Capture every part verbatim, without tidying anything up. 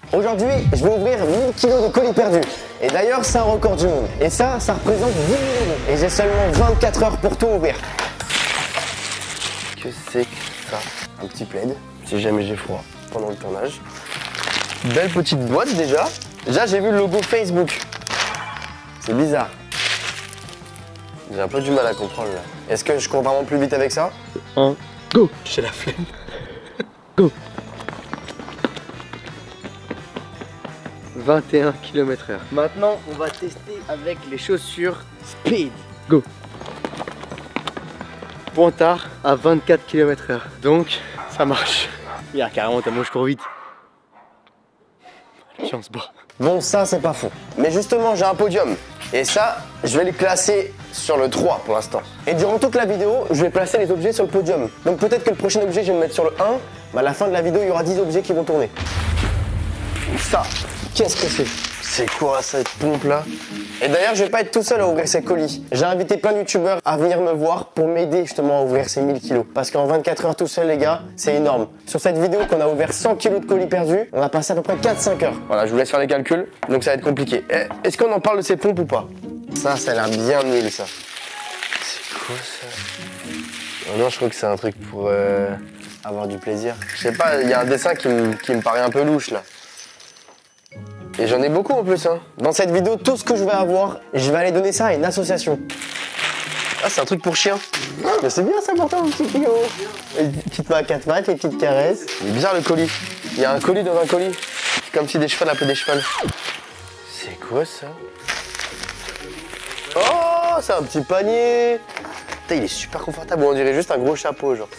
Aujourd'hui, je vais ouvrir mille kilos de colis perdus. Et d'ailleurs, c'est un record du monde. Et ça, ça représente dix mille euros. Et j'ai seulement vingt-quatre heures pour tout ouvrir. Que c'est que ça? Un petit plaid, si jamais j'ai froid pendant le tournage. Belle petite boîte déjà. Déjà, j'ai vu le logo Facebook. C'est bizarre. J'ai un peu du mal à comprendre là. Est-ce que je cours vraiment plus vite avec ça? Un, go! J'ai la flemme. Go! vingt et un kilomètres heure. Maintenant, on va tester avec les chaussures Speed. Go! Pointard à vingt-quatre kilomètres heure. Donc, ça marche. Il y a carrément tellement je cours vite. Chance, bon. Bon, ça, c'est pas faux. Mais justement, j'ai un podium. Et ça, je vais les classer sur le trois pour l'instant. Et durant toute la vidéo, je vais placer les objets sur le podium. Donc peut-être que le prochain objet, je vais me mettre sur le un. Mais à la fin de la vidéo, il y aura dix objets qui vont tourner. Ça, qu'est-ce que c'est? C'est quoi cette pompe là? Et d'ailleurs, je vais pas être tout seul à ouvrir ces colis. J'ai invité plein de youtubeurs à venir me voir pour m'aider justement à ouvrir ces mille kilos. Parce qu'en vingt-quatre heures tout seul, les gars, c'est énorme. Sur cette vidéo qu'on a ouvert cent kilos de colis perdus, on a passé à peu près quatre cinq heures. Voilà, je vous laisse faire les calculs, donc ça va être compliqué. Est-ce qu'on en parle de ces pompes ou pas? Ça, ça a l'air bien nul ça. C'est quoi ça? Oh non, je crois que c'est un truc pour euh, avoir du plaisir. Je sais pas, il y a un dessin qui me, qui me paraît un peu louche là. Et j'en ai beaucoup en plus. Hein. Dans cette vidéo, tout ce que je vais avoir, je vais aller donner ça à une association. Ah, c'est un truc pour chien. Mais c'est bien ça pourtant, mon petit Pio. Une petite main à quatre pattes, une petite caresse. Il est bizarre le colis. Il y a un colis dans un colis. C'est comme si des chevals appelaient des chevals. C'est quoi ça? Oh, c'est un petit panier. Putain, il est super confortable. On dirait juste un gros chapeau, genre.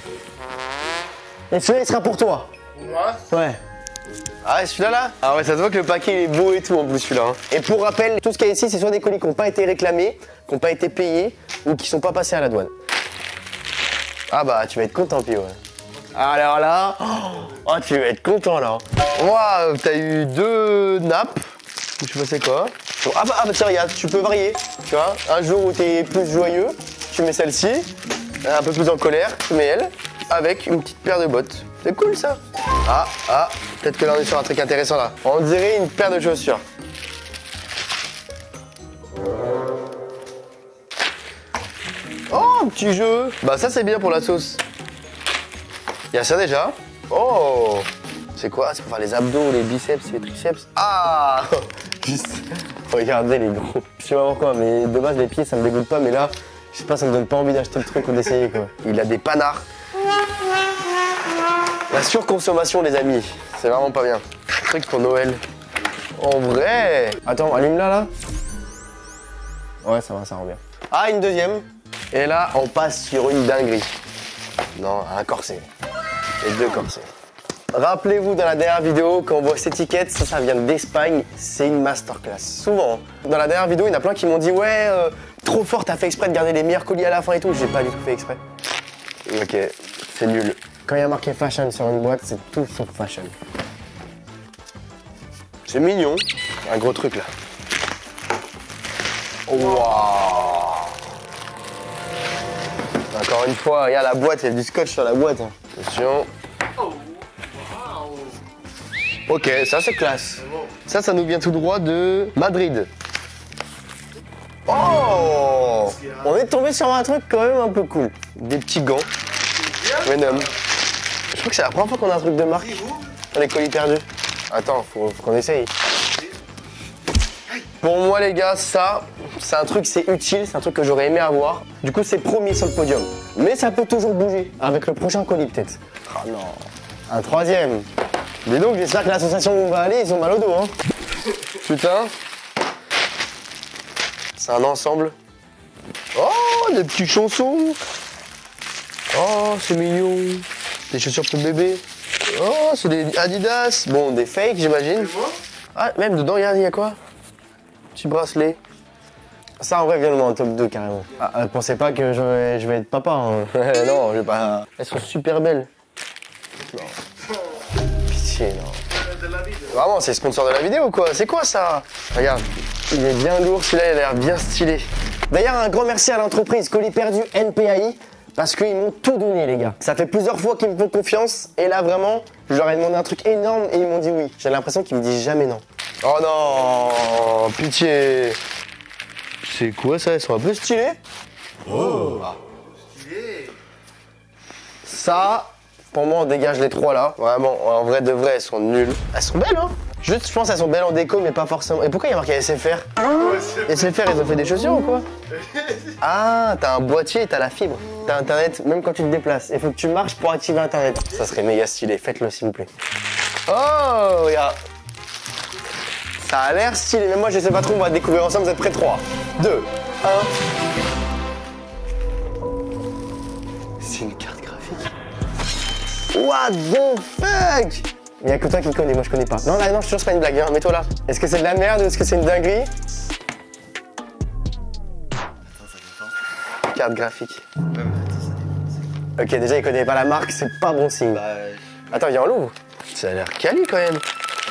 Et celui-là, il sera pour toi. Moi? Ouais. Ah ouais, celui-là là? Ah ouais, ça se voit que le paquet il est beau et tout en plus celui-là. Hein. Et pour rappel, tout ce qu'il y a ici, c'est soit des colis qui n'ont pas été réclamés, qui n'ont pas été payés ou qui sont pas passés à la douane. Ah bah, tu vas être content, Pio. Ouais. Alors là, oh, tu vas être content là. Waouh, t'as eu deux nappes. Je sais pas c'est quoi. Ah bah, ah bah tiens, regarde, tu peux varier. Tu vois, un jour où t'es plus joyeux, tu mets celle-ci. Un peu plus en colère, tu mets elle. Avec une petite paire de bottes. C'est cool ça. Ah, ah, peut-être que là on est sur un truc intéressant là. On dirait une paire de chaussures. Oh, un petit jeu. Bah ça c'est bien pour la sauce. Il y a ça déjà. Oh, c'est quoi? C'est pour faire les abdos, les biceps, les triceps. Ah, juste, regardez les gros. Je sais pas pourquoi, mais de base les pieds ça me dégoûte pas, mais là, je sais pas, ça me donne pas envie d'acheter le truc ou d'essayer quoi. Il a des panards. La surconsommation, les amis, c'est vraiment pas bien. Truc pour Noël. En vrai. Attends, allume-la là. Ouais, ça va, ça rend bien. Ah, une deuxième. Et là, on passe sur une dinguerie. Non, un corset. Et deux corsets. Rappelez-vous dans la dernière vidéo, quand on voit cette étiquette, ça, ça vient d'Espagne, c'est une masterclass. Souvent. Dans la dernière vidéo, il y en a plein qui m'ont dit ouais, euh, trop fort, t'as fait exprès de garder les meilleurs colis à la fin et tout. J'ai pas du tout fait exprès. Ok, c'est nul. Quand il y a marqué fashion sur une boîte, c'est tout sauf fashion. C'est mignon. Un gros truc là. Waouh! Encore une fois, regarde la boîte, il y a du scotch sur la boîte. Attention. Ok, ça c'est classe. Ça, ça nous vient tout droit de Madrid. Oh! On est tombé sur un truc quand même un peu cool. Des petits gants. Venom. Je crois que c'est la première fois qu'on a un truc de marque. Les colis perdus. Attends, faut, faut qu'on essaye. Pour moi les gars, ça, c'est un truc, c'est utile, c'est un truc que j'aurais aimé avoir. Du coup, c'est promis sur le podium. Mais ça peut toujours bouger, avec le prochain colis peut-être. Oh non, un troisième. Mais donc, j'espère que l'association où on va aller, ils ont mal au dos. Hein. Putain. C'est un ensemble. Oh, des petits chaussons. Oh, c'est mignon. Des chaussures pour bébé. Oh, c'est des Adidas. Bon, des fakes, j'imagine. Ah, même dedans, regarde, il y a quoi? Petit bracelet. Ça, en vrai, vient dans le top deux, carrément. Ah, pensez pas que je vais, je vais être papa. Hein. Non, je vais pas... Elles sont super belles. Non. Pitié, non. Vraiment, c'est sponsor de la vidéo, quoi. C'est quoi, ça? Regarde, il est bien lourd. Celui-là, il a l'air bien stylé. D'ailleurs, un grand merci à l'entreprise Colis Perdus N P A I. Parce qu'ils m'ont tout donné, les gars. Ça fait plusieurs fois qu'ils me font confiance. Et là, vraiment, Je leur ai demandé un truc énorme et ils m'ont dit oui. J'ai l'impression qu'ils me disent jamais non. Oh non, pitié. C'est quoi ça? Elles sont un peu stylées. Oh, stylé. Ça, pour moi, on dégage les trois là. Vraiment, en vrai de vrai, elles sont nulles. Elles sont belles, hein. Juste, je pense qu'elles sont belles en déco, mais pas forcément. Et pourquoi il y a marqué S F R? S F R, ils ont fait des chaussures ou quoi? Ah, t'as un boîtier et t'as la fibre. T'as internet même quand tu te déplaces. Il faut que tu marches pour activer internet. Ça serait méga stylé, faites-le s'il vous plaît. Oh, regarde. Ça a l'air stylé, mais moi je sais pas trop, on va découvrir ensemble. Vous êtes prêts? Trois, deux, un. C'est une carte graphique. What the fuck? Il n'y a que toi qui connais, moi je connais pas. Non, là, non, je suis sûr c'est pas une blague, hein. Mets-toi là. Est-ce que c'est de la merde ou est-ce que c'est une dinguerie? Attends, ça dépend. Carte graphique. Ouais, mais attends, ça dépend. Ok, déjà il connaît pas la marque, c'est pas bon signe. Bah, euh... Attends, viens, on l'ouvre. Ça a l'air quali quand même.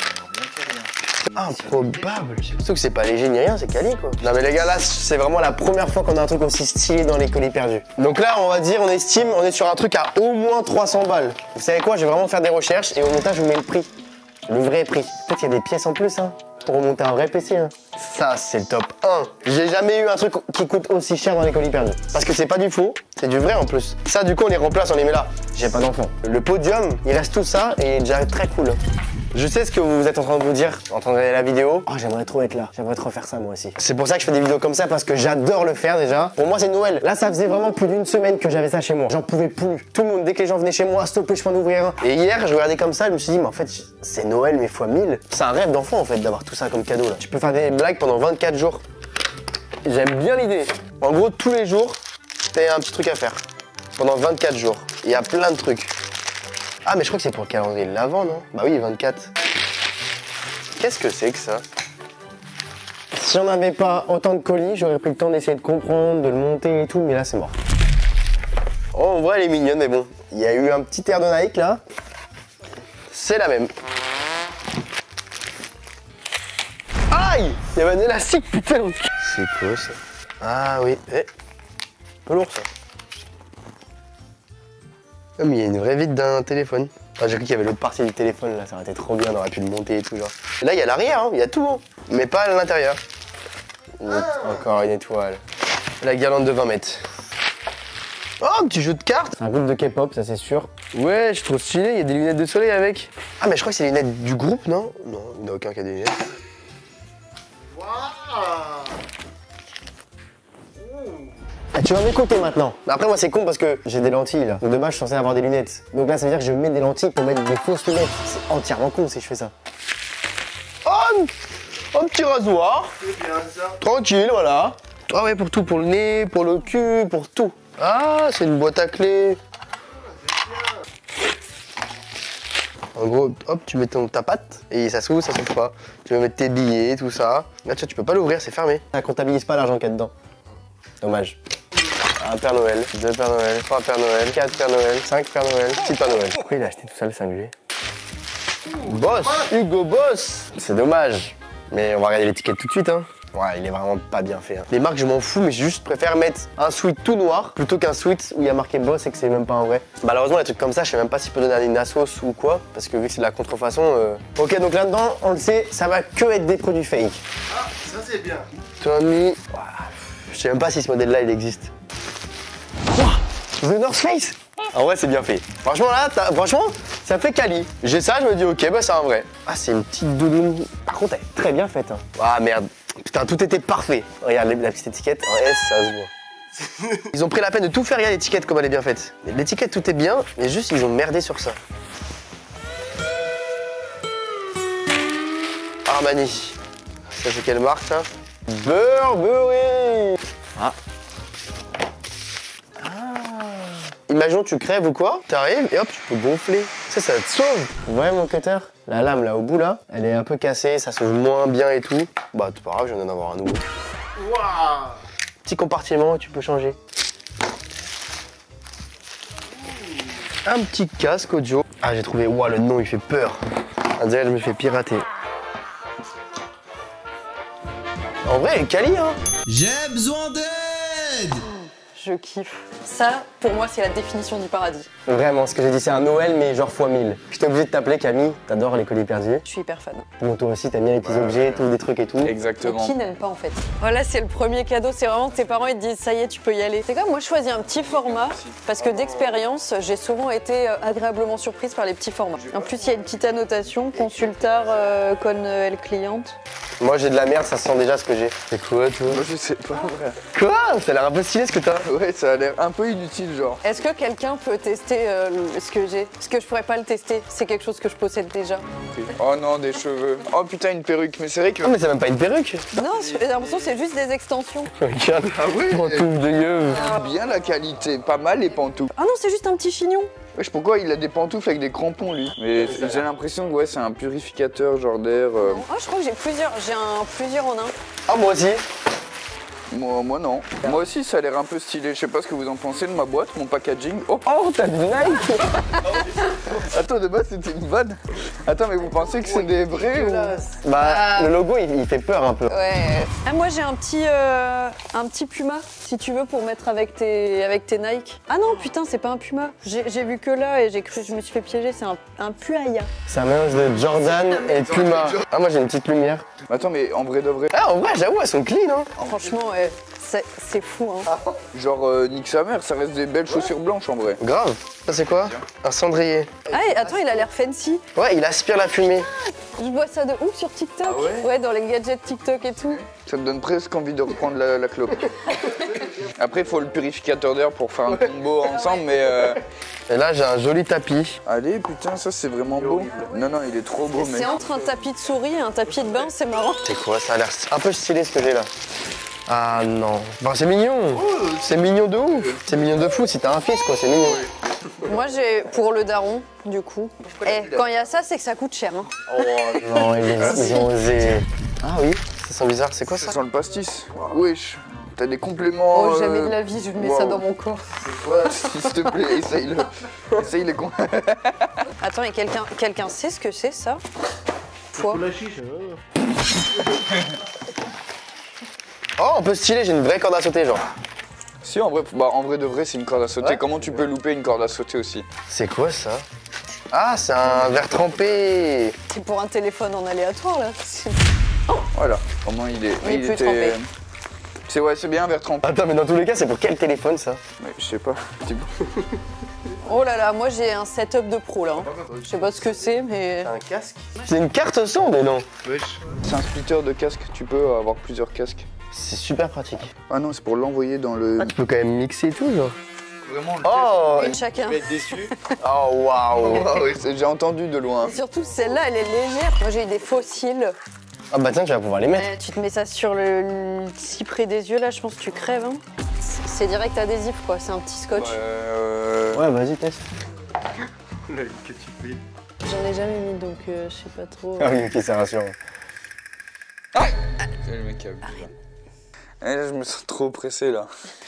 Improbable. Surtout que c'est pas léger ni rien, c'est quali quoi. Non mais les gars, là c'est vraiment la première fois qu'on a un truc aussi stylé dans les colis perdus. Donc là on va dire, on estime, on est sur un truc à au moins trois cents balles. Vous savez quoi, je vais vraiment faire des recherches et au montage je vous mets le prix. Le vrai prix. Peut-être qu'il y a des pièces en plus hein, pour remonter un vrai P C hein. Ça c'est le top un. J'ai jamais eu un truc qui coûte aussi cher dans les colis perdus. Parce que c'est pas du faux, c'est du vrai en plus. Ça du coup on les remplace, on les met là. J'ai pas d'enfant. Le podium, il reste tout ça et il est déjà très cool. Je sais ce que vous êtes en train de vous dire en train de regarder la vidéo. Oh, j'aimerais trop être là. J'aimerais trop faire ça moi aussi. C'est pour ça que je fais des vidéos comme ça parce que j'adore le faire déjà. Pour moi, c'est Noël. Là, ça faisait vraiment plus d'une semaine que j'avais ça chez moi. J'en pouvais plus. Tout le monde, dès que les gens venaient chez moi, stopper, je peux en ouvrir un. Et hier, je regardais comme ça, je me suis dit, mais en fait, c'est Noël, mais fois mille. C'est un rêve d'enfant en fait d'avoir tout ça comme cadeau là. Tu peux faire des blagues pendant vingt-quatre jours. J'aime bien l'idée. En gros, tous les jours, t'as un petit truc à faire. Pendant vingt-quatre jours. Il y a plein de trucs. Ah, mais je crois que c'est pour le calendrier de l'avant, non? Bah oui, vingt-quatre. Qu'est-ce que c'est que ça? Si on n'avait pas autant de colis, j'aurais pris le temps d'essayer de comprendre, de le monter et tout, mais là c'est mort. Oh, en vrai elle est mignonne, mais bon, il y a eu un petit air de Nike là. C'est la même. Aïe! Il y avait un élastique, putain! C'est quoi ça? Ah oui, eh. Un peu lourd ça. Oh, mais il y a une vraie vitre d'un téléphone. Ah, j'ai cru qu'il y avait l'autre partie du téléphone là, ça aurait été trop bien, on aurait pu le monter et tout genre. Et là il y a l'arrière, hein, il y a tout, hein, mais pas à l'intérieur. Ah. Encore une étoile. La guirlande de vingt mètres. Oh, un petit jeu de cartes. Un groupe de K-pop, ça c'est sûr. Ouais, je trouve stylé, il y a des lunettes de soleil avec. Ah mais je crois que c'est les lunettes du groupe, non? Non, il n'y en a aucun qui a des lunettes. Waouh. Ah, tu vas m'écouter maintenant. Après moi c'est con parce que j'ai des lentilles là. Donc dommage, je suis censé avoir des lunettes. Donc là ça veut dire que je mets des lentilles pour mettre des fausses lunettes. C'est entièrement con si je fais ça. Oh, un petit rasoir. C'est bien ça. Tranquille, voilà. Ah ouais, pour tout, pour le nez, pour le cul, pour tout. Ah, c'est une boîte à clés. En gros, hop, tu mets ton, ta patte et ça s'ouvre, ça s'ouvre pas. Tu vas mettre tes billets, tout ça. Là, tu vois, tu peux pas l'ouvrir, c'est fermé. Ça comptabilise pas l'argent qu'il y a dedans. Dommage. Un Père Noël, deux Père Noël, trois Père Noël, quatre Père Noël, cinq Père Noël, six Père Noël. Pourquoi il a acheté tout ça le cinq G? Boss, Hugo Boss. C'est dommage. Mais on va regarder l'étiquette tout de suite, hein. Ouais, il est vraiment pas bien fait. Hein. Les marques, je m'en fous, mais je juste préfère mettre un sweat tout noir plutôt qu'un sweat où il y a marqué Boss et que c'est même pas un vrai. Malheureusement, les trucs comme ça, je sais même pas si je peux donner à une assos ou quoi, parce que vu que c'est de la contrefaçon. Euh... Ok, donc là-dedans, on le sait, ça va que être des produits fake. Ah, ça c'est bien. Tommy. Wow. Je sais même pas si ce modèle-là, il existe. Wow. The North Face. En vrai, c'est bien fait. Franchement, là, franchement, ça fait quali. J'ai ça, je me dis, ok, bah c'est un vrai. Ah, c'est une petite doudoune. Par contre, elle est très bien faite. Hein. Ah, merde. Putain, tout était parfait. Regarde la petite étiquette en S, ça se voit. Ils ont pris la peine de tout faire, regarde l'étiquette comme elle est bien faite. L'étiquette, tout est bien, mais juste, ils ont merdé sur ça. Armani. Ça, c'est quelle marque, ça? Burberry. Ah. Imaginons tu crèves ou quoi, t'arrives et hop, tu peux gonfler. Ça, ça te sauve. Vous voyez mon cutter? La lame là au bout là, elle est un peu cassée, ça se joue moins bien et tout. Bah c'est pas grave, je viens d'en avoir un nouveau. Waouh. Petit compartiment, tu peux changer. Un petit casque audio. Ah j'ai trouvé, waouh le nom il fait peur. On dirait que je me fais pirater. En vrai elle est quali hein. J'ai besoin d'aide. Je kiffe. Ça, pour moi, c'est la définition du paradis. Vraiment, ce que j'ai dit, c'est un Noël, mais genre fois mille. J'étais obligé de t'appeler Camille, t'adores les colis perdus. Je suis hyper fan. Bon, toi aussi, t'aimes bien les petits objets, tous des trucs et tout. Exactement. Qui n'aime pas en fait? Voilà, c'est le premier cadeau, c'est vraiment que tes parents ils te disent ça y est, tu peux y aller. C'est comme moi, je choisis un petit format parce que d'expérience, j'ai souvent été euh, agréablement surprise par les petits formats. En plus, il y a une petite annotation, consultar euh, con euh, el cliente. Moi, j'ai de la merde, ça sent déjà ce que j'ai. C'est quoi, toi? Moi je sais pas, frère. Quoi? Ça a l'air un peu stylé ce que t'as. Ouais, ça a l'air un peu inutile, genre. Est-ce que quelqu'un peut tester euh, le- ce que j'ai? Parce que je pourrais pas le tester, c'est quelque chose que je possède déjà. Oh non, des cheveux. Oh putain, une perruque. Mais c'est vrai que. Non, mais c'est même pas une perruque. Non, j'ai l'impression que c'est juste des extensions. Regarde. Ah ouais. Pantoufle de gueule. Bien la qualité, pas mal les pantoufles. Ah non, c'est juste un petit chignon. Wesh, pourquoi il a des pantoufles avec des crampons lui? Mais j'ai l'impression que ouais, c'est un purificateur genre d'air. euh, Ah, je crois que j'ai plusieurs, j'ai un plusieurs en un. Ah, moi aussi. Moi, moi non. Moi aussi ça a l'air un peu stylé. Je sais pas ce que vous en pensez de ma boîte, mon packaging. Oh, Oh, t'as du Nike. attends, de base c'était une vanne. Attends, mais vous pensez que c'est des vrais ou... Bah, le logo, il, il fait peur un peu. Ouais. Ah, moi j'ai un petit, euh, un petit Puma, si tu veux, pour mettre avec tes, avec tes Nike. Ah non, putain, c'est pas un Puma. J'ai j'ai vu que là et j'ai cru, je me suis fait piéger. C'est un, un Puaya. C'est un mélange de Jordan et Puma. Ah, moi, j'ai une petite lumière. Attends, mais en vrai de vrai, Ah, en vrai, j'avoue, elles sont clean, hein. Franchement, ouais, c'est c'est fou. Hein. genre euh, nique sa mère, ça reste des belles chaussures blanches en vrai. Grave. Ça, c'est quoi? Un cendrier. Ah, et attends, il a l'air fancy. Ouais, il aspire la fumée. Je vois ça de ouf sur TikTok. Ah ouais dans les gadgets TikTok et tout. Ça me donne presque envie de reprendre la, la clope. Après, il faut le purificateur d'air pour faire un combo ensemble, mais... euh, Et là, j'ai un joli tapis. Allez, putain, ça c'est vraiment beau. Non, non, il est trop beau, mais... C'est entre un tapis de souris et un tapis de bain, c'est marrant. C'est quoi? Ça a l'air un peu stylé ce que j'ai là. Ah non. Bah, c'est mignon. C'est mignon de ouf. C'est mignon de fou. Si t'as un fils, quoi, c'est mignon. Moi, j'ai pour le daron, du coup. Et quand il y a ça, c'est que ça coûte cher. Hein. Non, ils, ils ont osé. Ah oui, ça sent bizarre. C'est quoi ça? Ça sent le pastis. Wesh, t'as des compléments... Oh, jamais euh, de la vie, je mets wow. ça dans mon corps. Ouais, s'il te plaît, essaye-le. Essaye les con... Attends, et quelqu'un quelqu'un sait ce que c'est, ça? Quoi? La chiche, hein. Oh, un peu stylé. J'ai une vraie corde à sauter, genre. Si, en vrai, bah, en vrai de vrai, c'est une corde à sauter. Ouais. Comment tu peux louper une corde à sauter aussi? C'est quoi ça? Ah, c'est un verre trempé. C'est pour un téléphone en aléatoire, là. C'est- Voilà, comment il est... Il est plus trempé. C'est ouais, c'est bien un verre trempé. Attends, mais dans tous les cas, c'est pour quel téléphone ça? Mais je sais pas. Petit peu. Oh là là, moi j'ai un setup de pro, là. hein. Je sais pas ce que c'est, mais... Un casque. C'est une carte son, mais non. Wesh. C'est un splitter de casque, tu peux avoir plusieurs casques. C'est super pratique. Ah non, c'est pour l'envoyer dans le... Ah, tu peux quand même mixer et tout, genre. Vraiment le Oh, Une chacun. déçu. oh waouh. J'ai entendu de loin. Et surtout, celle-là, elle est légère. Moi, j'ai eu des fossiles. Ah bah tiens, tu vas pouvoir les mettre. Euh, tu te mets ça sur le, le cyprès des yeux, là, je pense que tu crèves. Hein. C'est- C'est direct adhésif, quoi. C'est un petit scotch. Euh... Ouais, vas-y, teste. Le que tu fais. J'en ai jamais mis, donc euh, je sais pas trop. Ah oui, ok, c'est rassurant. C'est le mec qui a vu là. Eh, là, je me sens trop pressé là.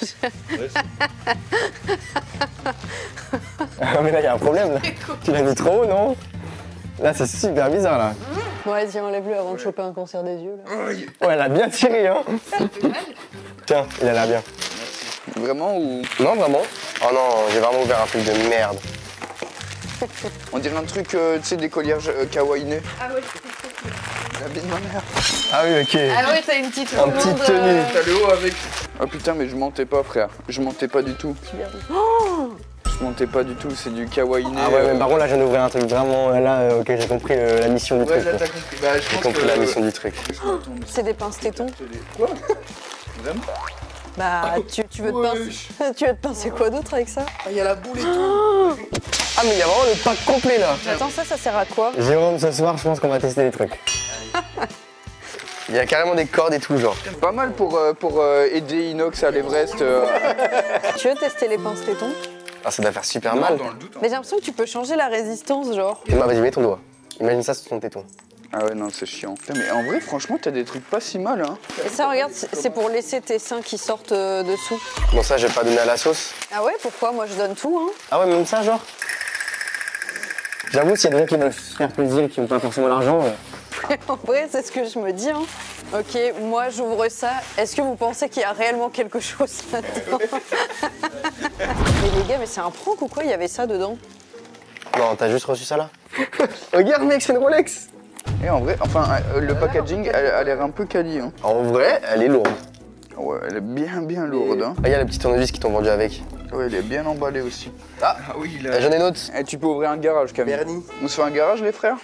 Ah mais là, il y a un problème, là. Tu l'as mis trop haut, non? Là, c'est super bizarre, là. Bon, vas-y, enlève-le avant de choper un cancer des yeux, là. Ouais, elle a bien tiré, hein. Tiens, il a l'air bien. Vraiment ou... Non, vraiment? Oh non, j'ai vraiment ouvert un truc de merde. On dirait un truc, euh, tu sais, des colliers euh, kawaiiné. Ah ouais. La vie de ma mère. Ah oui, ok. Ah ouais, t'as une petite Un petit commande, tenue. euh, T'as le haut avec. Oh putain, mais je mentais pas, frère. Je mentais pas du tout. Je mentais pas du tout, c'est du kawaiiné. Ah ouais, euh, mais par contre, là, je viens d'ouvrir un truc vraiment... Là, euh, ok, j'ai compris le- la mission du Ouais, truc. là quoi. t'as compris. Bah, je J'ai pense compris que. la mission du truc. C'est des pinces tétons. Quoi Vraiment? Bah, tu, tu veux te Wesh. pincer. Tu veux te pincer quoi d'autre avec ça? Ah, il y a la boule et tout. Ah, mais il y a vraiment le pack complet, là. Attends, ça, ça sert à quoi? Jérôme, ce soir, je pense qu'on va tester des trucs. Il y a carrément des cordes et tout, genre. Pas mal pour, euh, pour euh, aider Inox à l'Everest. euh. Tu veux tester les pinces tétons? Ah, ça doit faire super mal. Dans le doute. hein. Mais j'ai l'impression que tu peux changer la résistance, genre. Bah, vas-y, mets ton doigt. Imagine ça sur ton téton. Ah ouais, non, c'est chiant. Putain, mais en vrai, franchement, t'as des trucs pas si mal, hein. Et ça, regarde, c'est c'est pour laisser tes seins qui sortent euh, dessous. Bon, ça, je vais pas donner à la sauce. Ah ouais, pourquoi? Moi, je donne tout, hein. Ah ouais, même ça, genre. J'avoue, s'il y a des gens qui veulent se faire plaisir et qui n'ont pas forcément l'argent, euh, En vrai, c'est ce que je me dis. Hein. Ok, moi j'ouvre ça. Est-ce que vous pensez qu'il y a réellement quelque chose là-dedans? Mais les gars, mais c'est un prank ou quoi? Il y avait ça dedans? Non, t'as juste reçu ça là. Regarde mec, c'est une Rolex. Et en vrai, enfin, euh, le packaging a, a l'air un peu quali. Hein. En vrai, elle est lourde. Ouais, elle est bien bien lourde. Hein. Regarde les petits tournevis qui t'ont vendu avec. Ouais, elle est bien emballée aussi. Ah, Ah oui, il euh, j'en ai une autre. Et tu peux ouvrir un garage, Camille. Bernie. On se fait un garage, les frères?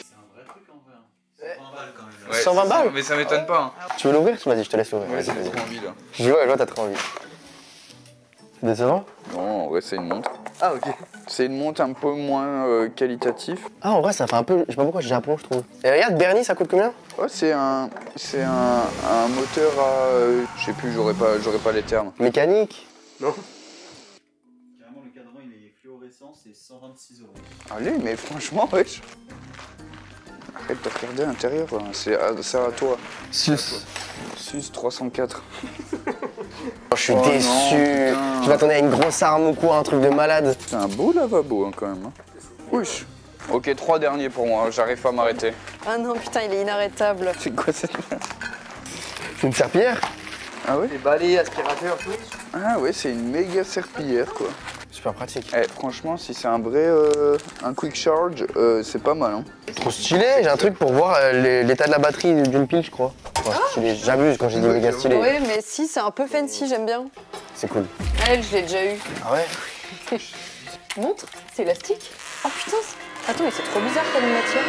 Ouais, cent vingt balles. Mais ça m'étonne pas. Hein. Tu veux l'ouvrir? Vas-y, je te laisse l'ouvrir. Ouais, Vas-y, j'ai vas-y. trop envie là. Je vois, je vois, t'as trop envie. C'est décevant? Non, en vrai, c'est une montre. Ah, ok. C'est une montre un peu moins euh, qualitative. Ah, en vrai, ça fait un peu. Je sais pas pourquoi, Japon, je trouve. Et regarde, Bernie, ça coûte combien? Ouais, c'est un, c'est un, un moteur à, euh, je sais plus, j'aurais pas, j'aurais pas les termes. Mécanique? Non. Carrément, le cadran il est fluorescent, c'est cent vingt-six euros. Allez, mais franchement, wesh. Arrête de regarder à l'intérieur, hein. c'est à, c'est à toi. Sus. Sus trois cent quatre. Oh, je suis Oh déçu. non, putain. Je m'attendais à une grosse arme ou quoi, un truc de malade. C'est un beau lavabo hein, quand même. Hein. Wesh. Ok, trois derniers pour moi, j'arrive pas à m'arrêter. Ah non, putain, il est inarrêtable. C'est quoi cette merde? C'est une serpillière? Ah ouais? Les balais, aspirateurs, tout. Ah ouais, c'est une méga serpillière quoi. Super pratique. Eh, franchement, si c'est un vrai, euh, un quick charge, euh, c'est pas mal. Hein. Trop stylé, j'ai un truc pour voir euh, les- l'état de la batterie d'une pile, je crois. Enfin, stylé, j'abuse quand j'ai dit méga stylé. Oui, mais si, c'est un peu fancy, j'aime bien. C'est cool. Elle, je l'ai déjà eu. Ah ouais? Montre? C'est élastique? Oh putain! c'est- Attends, mais c'est trop bizarre comme matière.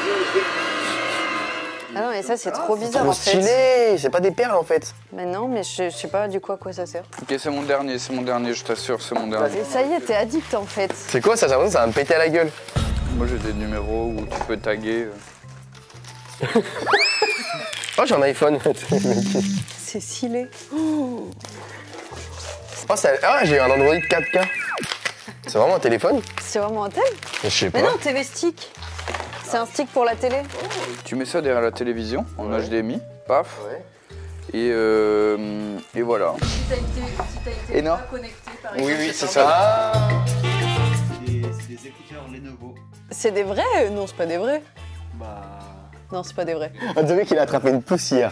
Ah non, mais ça, c'est trop bizarre Trop en fait. stylé, c'est pas des perles en fait. Mais non, mais je, je sais pas du coup à quoi ça sert. Ok, c'est mon dernier, c'est mon dernier, je t'assure, c'est mon dernier. Et ça y est, t'es addict en fait. C'est quoi ça? J'ai l'impression que ça va me péter à la gueule. Moi j'ai des numéros où tu peux taguer. euh. Oh, j'ai un iPhone. C'est stylé. Oh, ça- ah, j'ai un Android quatre K. C'est vraiment un téléphone? C'est vraiment un tel? Je sais Mais pas. non, T V stick. C'est un stick pour la télé. Tu mets ça derrière la télévision en Ouais. H D M I, paf, Ouais. et, euh, et voilà. Si t'as été, si t'as été Et non. pas connecté par Oui, exemple, oui, c'est c'est pas- ça. Ah, C'est des, c'est des écouteurs Lenovo. C'est des vrais? Non, c'est pas des vrais. Bah. Non, c'est pas des vrais. on dirait qu'il a attrapé une poussière.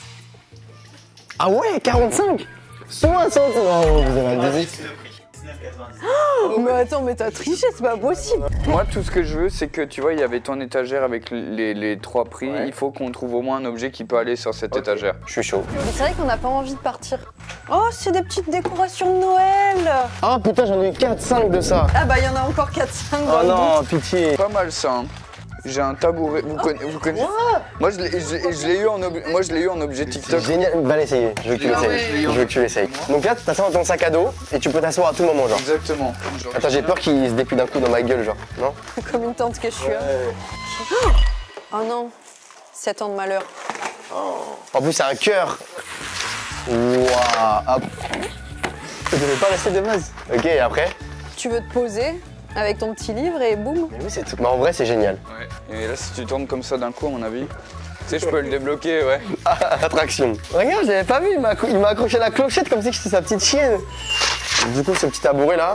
Ah ouais, quarante-cinq? soixante? Non, vous avez abusé. C'est le prix. dix-neuf quatre-vingt-dix. Mais attends, mais t'as triché, c'est pas possible. Moi, tout ce que je veux, c'est que tu vois, il y avait ton étagère avec les, les trois prix. Ouais. Il faut qu'on trouve au moins un objet qui peut aller sur cette étagère. Je suis chaud. Mais c'est vrai qu'on n'a pas envie de partir. Oh, c'est des petites décorations de Noël. Ah putain, j'en ai eu quatre cinq de ça. Ah bah, il y en a encore quatre cinq dans Oh le non, pitié. Pas mal ça. Hein. J'ai un tabouret. Vous, conna- vous connaissez Moi, je l'ai je l'ai- je l'ai eu en ob- moi, je l'ai eu en objet C'est TikTok. génial. Va l'essayer. Je veux que tu Ah l'essayes. ouais. Je veux que tu l'essayes. Donc là, tu t'assois dans ton sac à dos et tu peux t'asseoir à tout moment, genre. Exactement. Attends, j'ai peur qu'il se déplie d'un coup dans ma gueule, genre. Non? bout. Comme une tante que je suis. hein. Oh non, sept ans de malheur. En plus, c'est un cœur. Waouh. Hop. Tu devais pas rester de base. Ok, et après? Tu veux te poser avec ton petit livre et boum. Mais oui, c'est tout. Mais en vrai, c'est génial. Ouais. Et là, si tu tournes comme ça d'un coup, à mon avis, tu sais, je peux le débloquer, ouais. Attraction. Regarde, je l'avais pas vu. Il m'a il m'a accroché la clochette comme si j'étais sa petite chienne. Du coup, ce petit tabouret là.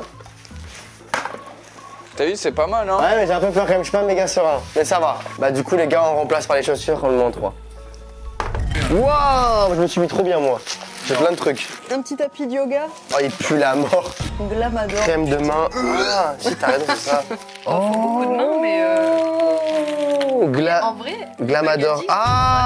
T'as vu, c'est pas mal, hein. Ouais, mais j'ai un peu peur quand même. Je suis pas méga serein. Mais ça va. Bah, du coup, les gars, on remplace par les chaussures. On le met en trois. Waouh, je me suis mis trop bien, moi. J'ai plein de trucs. Un petit tapis de yoga. Oh, il pue la mort. Glamador. Crème de main. Ah, si, t'as raison, c'est ça. Beaucoup de mains, mais euh, Oh, gla... en vrai. Glamador. Magazine.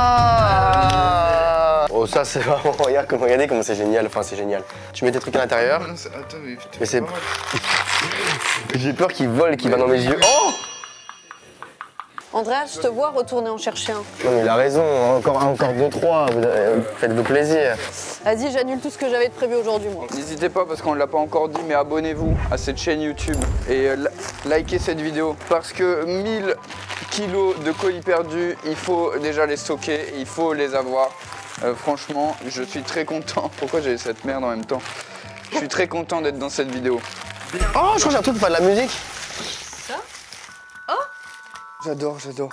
Ah Oh, ça, c'est vraiment. Regarde comment, regardez comment c'est génial. Enfin, c'est génial. Tu mets tes trucs à l'intérieur. Attends, mais, Mais c'est. J'ai peur qu'il vole et qu'il va dans mes yeux. Oh Andrea, je te vois retourner en chercher un. Non, mais il a raison. Encore, encore deux, trois. Vous, euh, faites-le plaisir. Vas-y, j'annule tout ce que j'avais de prévu aujourd'hui, moi. N'hésitez pas, parce qu'on ne l'a pas encore dit, mais abonnez-vous à cette chaîne YouTube et euh, li- likez cette vidéo. Parce que mille kilos de colis perdus, il faut déjà les stocker, il faut les avoir. Euh, franchement, je suis très content. Pourquoi j'ai cette merde en même temps? Je suis très content d'être dans cette vidéo. Oh, je crois que j'ai un truc pour faire de la musique. J'adore, j'adore.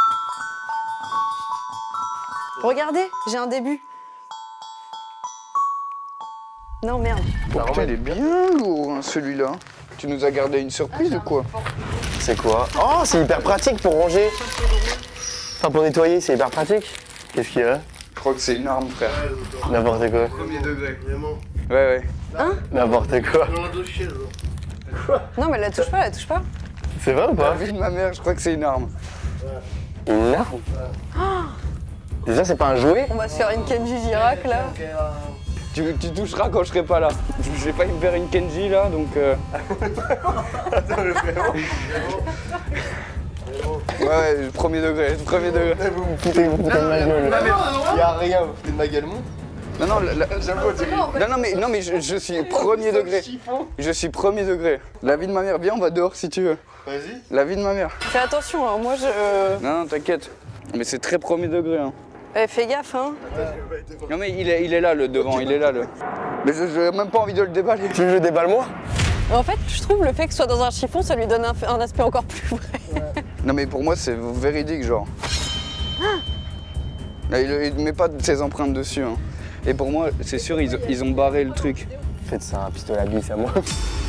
Regardez, j'ai un début. Non, merde. Oh, putain, il est bien lourd, hein, celui-là. Tu nous as gardé une surprise ou quoi? C'est quoi? Oh, c'est hyper pratique pour ranger. Enfin, pour nettoyer, c'est hyper pratique. Qu'est-ce qu'il y a? Je crois que c'est une arme, frère. N'importe quoi. Premier degré. Vraiment. Ouais, ouais. N'importe quoi. Dans la douche, Non, mais la touche pas, la touche pas. C'est vrai ou La pas? vie de ma mère, je crois que c'est une arme. Une arme? Déjà, c'est pas un jouet? On va se faire une Kenji Girac là. Tu, tu toucheras quand je serai pas là. Je vais pas me faire une Kenji là, donc. Euh... ouais, ouais, premier degré, premier degré. Vous me foutez, vous me foutez de ma gueule. Y'a rien, vous foutez de ma gueule, mon. Non, non, la- la- non, non, mais, non, mais je, je suis premier degré. Je suis premier degré. La vie de ma mère, viens, on va dehors si tu veux. Vas-y. La vie de ma mère. Fais attention, hein. Moi je. Non, non, t'inquiète. Mais c'est très premier degré. Hein. Eh, fais gaffe, hein. Non, mais il est, il est là, le devant, il est là, le. Mais je j'ai même pas envie de le déballer. Tu veux que je déballe moi? En fait, je trouve le fait que ce soit dans un chiffon, ça lui donne un, un aspect encore plus vrai. Non, mais pour moi, c'est véridique, genre. Là, il, il met pas ses empreintes dessus. Hein. Et pour moi, c'est sûr, ils, ils ont barré le truc. Faites ça, un pistolet à billes, c'est à moi.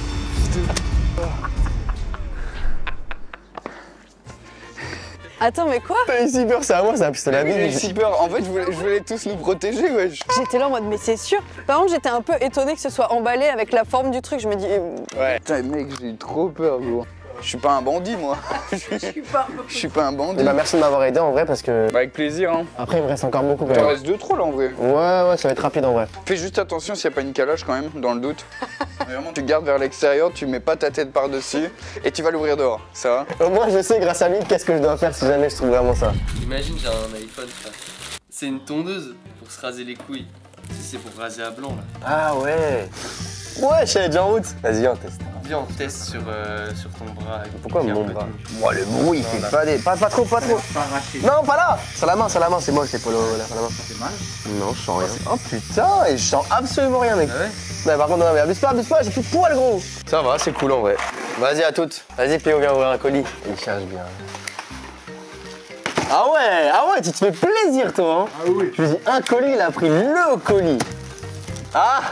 Attends, mais quoi? T'as eu si peur, c'est à moi, c'est un pistolet à J'ai billes. si peur. En fait, je voulais, je voulais tous nous protéger, wesh. J'étais là en mode, mais c'est sûr. Par contre, j'étais un peu étonnée que ce soit emballé avec la forme du truc. Je me dis. eh, Ouais. Putain, mec, j'ai eu trop peur, gros. Je suis pas un bandit, moi. Je suis pas, je suis pas un bandit. Eh bah, merci de m'avoir aidé en vrai parce que. Bah, avec plaisir, hein. Après, il me reste encore beaucoup quand T'en même. restes deux trop là en vrai. Ouais, ouais, ça va être rapide en vrai. Fais juste attention s'il n'y a pas une calage quand même, dans le doute. Vraiment, tu gardes vers l'extérieur, tu mets pas ta tête par-dessus et tu vas l'ouvrir dehors, ça va? Au moins, je sais grâce à lui qu'est-ce que je dois faire si jamais je trouve vraiment ça. Imagine, j'ai un iPhone, frère. C'est une tondeuse pour se raser les couilles. Si c'est pour raser à blanc, là. Ah ouais. Ouais, je suis déjà en route. Vas-y, on teste. Viens, on teste sur, euh, sur ton bras. Pourquoi qui est un mon peu bras? tenu. Moi, le bruit, il fait pas des. Pas, pas trop, pas trop. Non, pas là. Sur la main, sur la main, c'est moche les polos là, sur la main. Ça fait mal? Non, je sens rien. Oh putain, et je sens absolument rien, mec. Ah ouais? Non, par contre, non, mais abuse pas, abuse pas, j'ai plus de poils, gros. Ça va, c'est cool en vrai. Vas-y, à toutes. Vas-y, Péo, viens ouvrir un colis. Il cherche bien. Ah ouais, ah ouais, tu te fais plaisir, toi. Hein. Ah oui. Je lui dis un colis, il a pris le colis. Ah.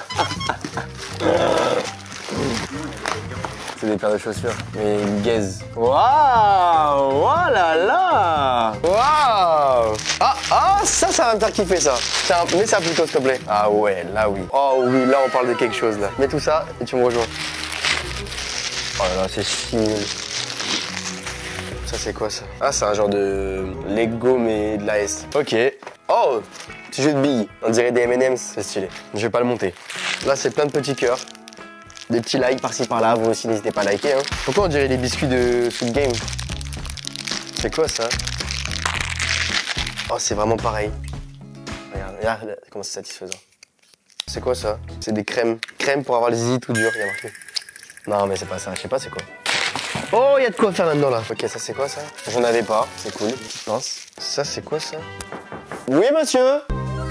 C'est des paires de chaussures, mais une gaze. Waouh, oh là là. Waouh. Ah, ah, ça, ça va me faire kiffer, ça. Tiens, mets ça plutôt, s'il te plaît. Ah ouais, là oui. Oh oui, là, on parle de quelque chose, là. Mets tout ça et tu me rejoins. Oh là là, c'est si nul. Ça, c'est quoi, ça? Ah, c'est un genre de Lego, mais de la S. Ok. Oh, petit jeu de billes. On dirait des M and M's, c'est stylé. Je vais pas le monter. Là, c'est plein de petits cœurs. Des petits likes par-ci par-là, vous aussi n'hésitez pas à liker. Hein. Pourquoi on dirait les biscuits de Sweet Game? C'est quoi ça? Oh, c'est vraiment pareil. Regarde, regarde comment c'est satisfaisant. C'est quoi ça? C'est des crèmes. Crèmes pour avoir les zizi tout dur, il y a marqué. Non, mais c'est pas ça, je sais pas c'est quoi. Oh, il y a de quoi faire là-dedans là. Ok, ça c'est quoi ça? J'en avais pas, c'est cool. Mince. Ça c'est quoi ça? Oui, monsieur?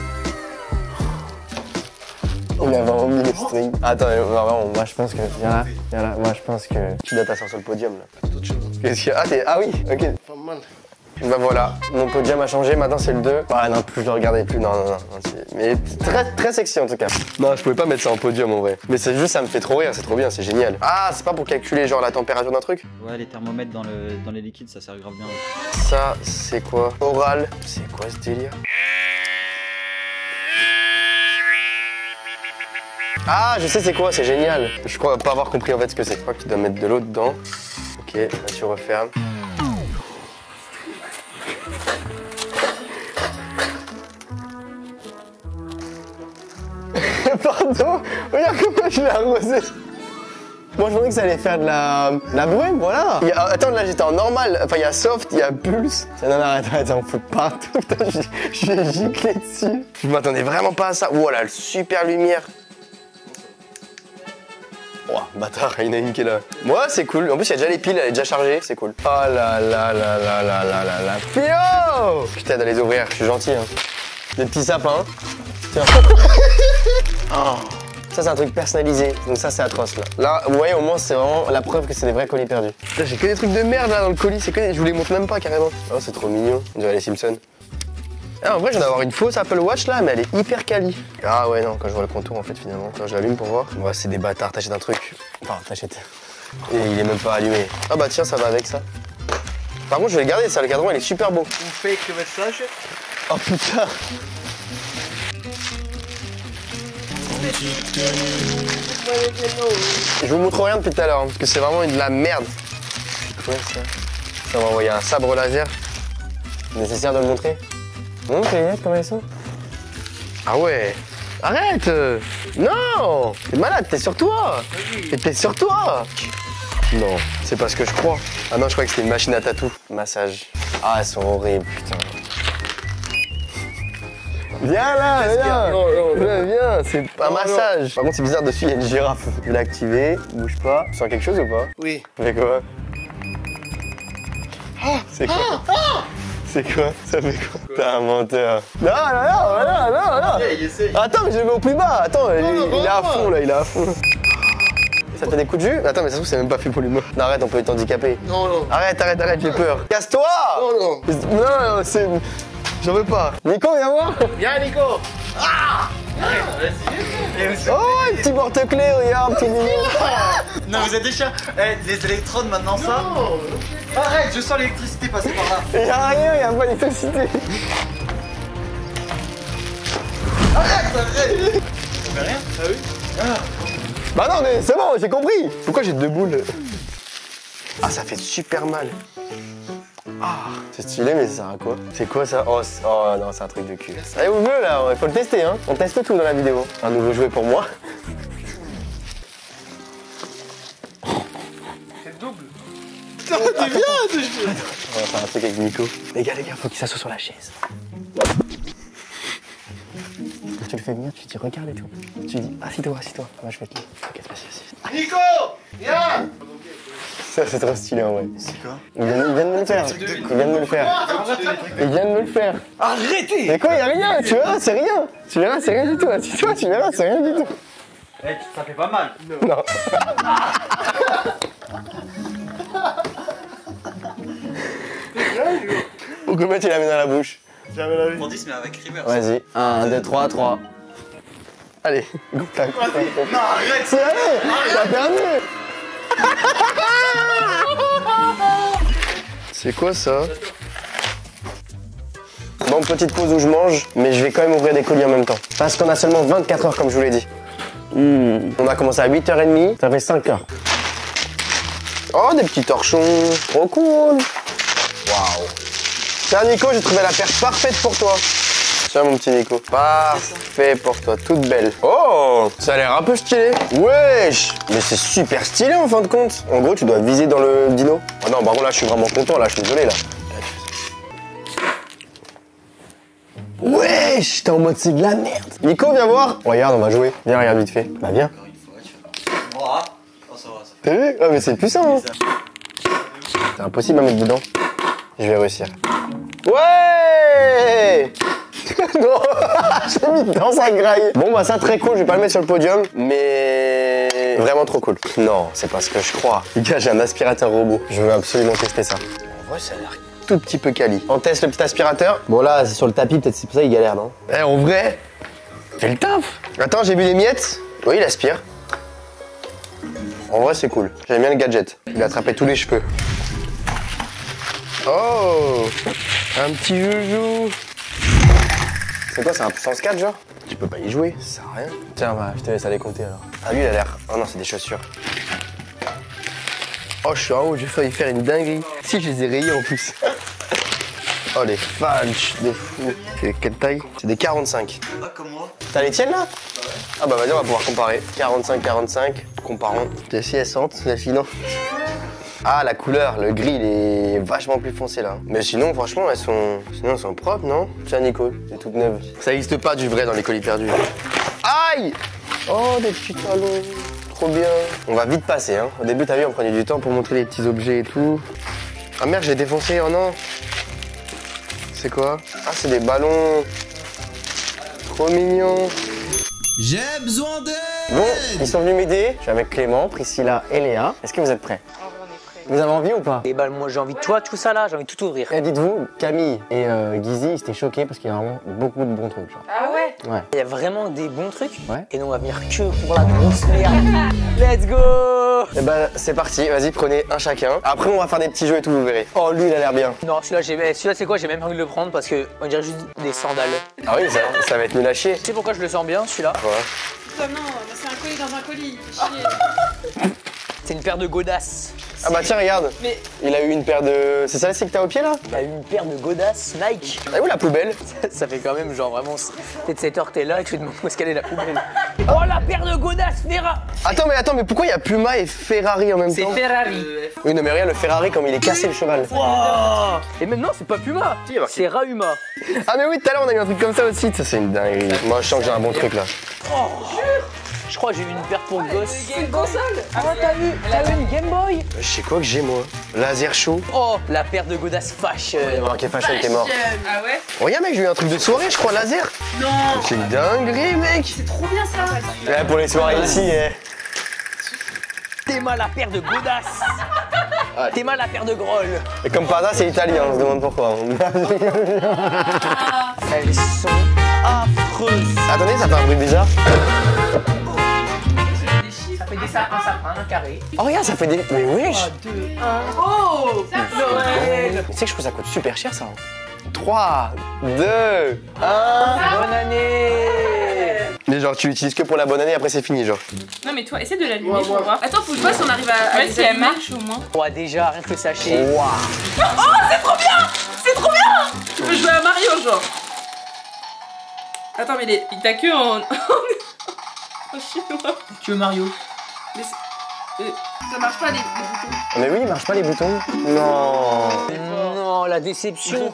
Il a vraiment mis les strings. Attends, vraiment, moi je pense que. Viens là, viens là. Moi je pense que tu dois t'asseoir sur le podium là. Qu'est-ce qu'il y a? Ah, t'es. Ah oui, ok. Pas mal. Bah voilà, mon podium a changé, maintenant c'est le deux. Ah non, plus je le regardais plus, non, non, non. non, mais très, très sexy en tout cas. Non, je pouvais pas mettre ça en podium en vrai. Mais c'est juste, ça me fait trop rire, c'est trop bien, c'est génial. Ah, c'est pas pour calculer genre la température d'un truc? Ouais, les thermomètres dans, le, dans les liquides, ça sert grave bien. Ça, c'est quoi? Oral. C'est quoi ce délire? Ah, je sais c'est quoi, c'est génial. Je crois pas avoir compris en fait ce que c'est. Je crois que tu dois mettre de l'eau dedans. Ok, là tu refermes. Pardon, regarde comment je l'ai arrosé. Moi je pensais que ça allait faire de la, de la brume, voilà. Il y a, attends, là j'étais en normal, enfin il y a soft, il y a pulse. Non, non, arrête, arrête, on fout partout, putain, j'ai giclé dessus. Je m'attendais vraiment pas à ça. Oh là, super lumière. Oh, bâtard, il y en a une qui est là. Ouais, c'est cool. En plus, il y a déjà les piles, elle est déjà chargée, c'est cool. Oh là là là là là là là là. Pio! Je t'aide à les ouvrir, je suis gentil. Hein. Des petits sapins. Tiens. Oh. Ça, c'est un truc personnalisé. Donc, ça, c'est atroce là. Là, vous voyez, au moins, c'est vraiment la preuve que c'est des vrais colis perdus. Là, j'ai que des trucs de merde là dans le colis. C'est que des... Je vous les montre même pas carrément. Oh, c'est trop mignon. On dirait les Simpsons. Ah, en vrai, je viens d'avoir une fausse Apple Watch là, mais elle est hyper quali. Ah ouais, non, quand je vois le contour en fait, finalement, quand je l'allume pour voir. Ouais, c'est des bâtards, t'achètes un truc. Enfin, t'achètes. Et il est même pas allumé. Ah bah tiens, ça va avec ça. Par contre, je vais le garder, ça, le cadran, il est super beau. On fait que message. Oh putain. Je vous montre rien depuis tout à l'heure, hein, parce que c'est vraiment de la merde. C'est quoi ça? Ça va envoyer un sabre laser. Nécessaire de le montrer. Montre les lunettes, comment elles sont? Ah ouais. Arrête. Non. T'es malade, t'es sur toi. Et t'es sur toi. Non, c'est pas ce que je crois. Ah non, je crois que c'était une machine à tatou. Massage. Ah, elles sont horribles, putain. Viens là, viens. Non, non, Viens, viens, c'est un Non, massage. Non. Par contre, c'est bizarre, dessus, il y a une girafe. Je vais l'activer, bouge pas. Tu sens quelque chose ou pas? Oui. Ça fait quoi? C'est quoi? C'est quoi? Ça fait quoi? T'es un menteur. Non, non, non, non, non, non. Il essaye. Attends, mais je le mets au plus bas. Attends, il, non, il est à non. fond là, il est à fond. Ça fait des coups de jus? Attends, mais ça se trouve, c'est même pas fait pour lui. Non, arrête, on peut être handicapé. Non, non. Arrête, arrête, arrête, j'ai peur. Casse-toi! Non, non. Non, non, c'est. J'en veux pas. Nico, viens voir! Viens, Nico. Oh, un petit porte-clés, regarde, tout mignon. Non, vous êtes des chiens. Eh, les électrodes maintenant, ça. Arrête, je sens l'électricité passer par là. Y'a rien, y'a pas d'électricité. Arrête, arrête. Ça fait rien? Ah oui? Bah non, mais c'est bon, j'ai compris. Pourquoi j'ai deux boules? Ah, ça fait super mal. Ah, c'est stylé, mais ça sert à quoi? C'est quoi ça? Oh, oh non, c'est un truc de cul. Allez, vous voulez là, il faut le tester, hein. On teste tout dans la vidéo. Un nouveau jouet pour moi. C'est double. Putain, t'es bien, ce jeu. On va faire un truc avec Nico. Les gars, les gars, faut qu'il s'assoie sur la chaise. Tu le fais venir, tu lui dis regarde et tout. Tu lui dis assis-toi, assis-toi. Moi je vais te le. Ok, vas-y, vas-y. Nico, viens. Ça, c'est trop stylé en vrai. C'est quoi? Il vient, il vient de me le faire. Il vient de me le faire. Il vient de me le faire. Arrêtez. Mais quoi, y'a rien, tu verras, c'est rien. Tu verras, c'est rien du tout. Assis-toi, tu verras, c'est rien du tout. Eh, ça fait pas mal. Non. Ou combien tu la mets dans la bouche? Jamais la vie. Pour dix, mais avec reverse. Vas-y. un, deux, trois, trois. Allez, coupe ta coupe. Non, arrête. C'est allé. T'as perdu. C'est quoi ça? Bon, petite pause où je mange, mais je vais quand même ouvrir des colis en même temps. Parce qu'on a seulement vingt-quatre heures comme je vous l'ai dit. Mmh. On a commencé à huit heures trente, ça fait cinq heures. Oh, des petits torchons, trop cool. Waouh. Tiens Nico, j'ai trouvé la paire parfaite pour toi. Tiens mon petit Nico. Parfait pour toi, toute belle. Oh, ça a l'air un peu stylé. Wesh. Mais c'est super stylé en fin de compte. En gros, tu dois viser dans le dino. Oh non, par contre là, je suis vraiment content, là, je suis désolé là. Wesh, t'es en mode c'est de la merde. Nico, viens voir. Regarde, on va jouer. Viens, regarde vite fait. Bah viens. Oh, ah. Oh, ça va, ça T'as vu? Ah mais c'est puissant hein. C'est impossible à mettre dedans. Je vais réussir. Ouais. Non, j'ai mis dans sa graille. Bon bah ça très cool, je vais pas le mettre sur le podium, mais vraiment trop cool. Non, c'est pas ce que je crois. Les gars, j'ai un aspirateur robot. Je veux absolument tester ça. En vrai, ça a l'air tout petit peu quali. On teste le petit aspirateur. Bon là, c'est sur le tapis, peut-être c'est pour ça qu'il galère, non? Eh, en vrai, fais le taf. Attends, j'ai vu des miettes. Oui, il aspire. En vrai, c'est cool. J'aime bien le gadget. Il a attrapé tous les cheveux. Oh, un petit joujou. C'est quoi, c'est un puissance quatre, genre? Tu peux pas y jouer, ça sert à rien. Tiens, bah, je te laisse aller compter alors. Ah, lui, il a l'air. Oh non, c'est des chaussures. Oh, je suis en haut, j'ai failli faire une dinguerie. Si, je les ai rayés en plus. Oh, les falches de fou. C'est quelle taille? C'est des quarante-cinq. Ah, comme moi. T'as les tiennes là? Ah bah vas-y, on va pouvoir comparer. quarante-cinq, quarante-cinq, comparons. C'est si elles sentent, la fille, non? Ah, la couleur, le gris, il est vachement plus foncé là. Mais sinon, franchement, elles sont, sinon, elles sont propres, non? Tiens, Nico, c'est toute neuve. Ça n'existe pas du vrai dans les colis perdus. Aïe! Oh, des petits talons. Trop bien. On va vite passer, hein. Au début, t'as vu, on prenait du temps pour montrer les petits objets et tout. Ah merde, j'ai défoncé, oh non. C'est quoi? Ah, c'est des ballons. Trop mignon. J'ai besoin d'aide. Bon, ils sont venus m'aider. Je suis avec Clément, Priscilla et Léa. Est-ce que vous êtes prêts? Vous avez envie ou pas? Et bah moi j'ai envie de toi, tout ça là, j'ai envie de tout ouvrir. Et dites-vous, Camille et euh, Guizy, ils étaient choqués parce qu'il y a vraiment beaucoup de bons trucs. Genre. Ah ouais? Ouais. Il y a vraiment des bons trucs. Ouais. Et nous on va venir que pour la grosse merde. Let's go! Et ben c'est parti, vas-y prenez un chacun. Après on va faire des petits jeux et tout, vous verrez. Oh lui il a l'air bien. Non celui-là j'ai celui-là c'est quoi, j'ai même pas envie de le prendre parce que on dirait juste des sandales. Ah oui ça, ça va être nul à chier. Tu sais pourquoi je le sens bien celui-là? Ouais. Non, mais c'est un colis dans un colis. C'est une paire de godasses. Ah bah tiens regarde, Mais- il a eu une paire de... C'est ça c'est que t'as au pied là? Il a eu une paire de godasses Nike. Ah où la poubelle? Ça fait quand même genre vraiment peut-être sept heures que t'es là et tu te demandes où est-ce qu'elle est la poubelle. Oh la paire de godasses Ferrari. Attends mais attends mais pourquoi il y a Puma et Ferrari en même C'est temps? Ferrari. Oui non mais regarde le Ferrari comme il est cassé le cheval. Wow. Et même non c'est pas Puma, c'est Rauma. Ah mais oui tout à l'heure on a eu un truc comme ça aussi, ça c'est une dinguerie. Moi je sens que j'ai un bon truc là. Je crois que j'ai eu une paire pour gosse. C'est une console. Oh t'as vu, t'as eu une Game Boy. Je sais quoi que j'ai moi? Laser show. Oh la paire de godasses fashion. Il m'a marqué fashion, t'es mort. Ah ouais? Regarde mec j'ai eu un truc de soirée je crois laser. Non. C'est une dinguerie mec. C'est trop bien ça. Ouais, pour les soirées ici eh. T'es mal la paire de godasses. T'es mal la paire de grolles. Et comme par hasard c'est italien, on se demande pourquoi. Elles sont affreuses. Attendez ça fait un bruit bizarre. Ça fait des sapins, un sapin, un carré. Oh regarde ça fait des... Mais wesh. deux, un. Oh. Noël. Tu sais que je trouve ça coûte super cher ça. trois, deux, un. Bonne année. Mais genre tu l'utilises que pour la bonne année après c'est fini genre. Non mais toi, essaie de l'allumer pour voir. Attends, faut que je vois si on arrive à, à les si elle allumer. marche au moins. Ouais déjà rien que le sachet. Waouh. Oh, c'est trop bien. C'est trop bien. Tu peux jouer à Mario genre. Attends, mais il, est... il t'a que en... en chinois. Tu veux Mario? Mais c'est- euh, ça marche pas les, les boutons. Mais oui il marche pas les boutons. Non. Non la déception.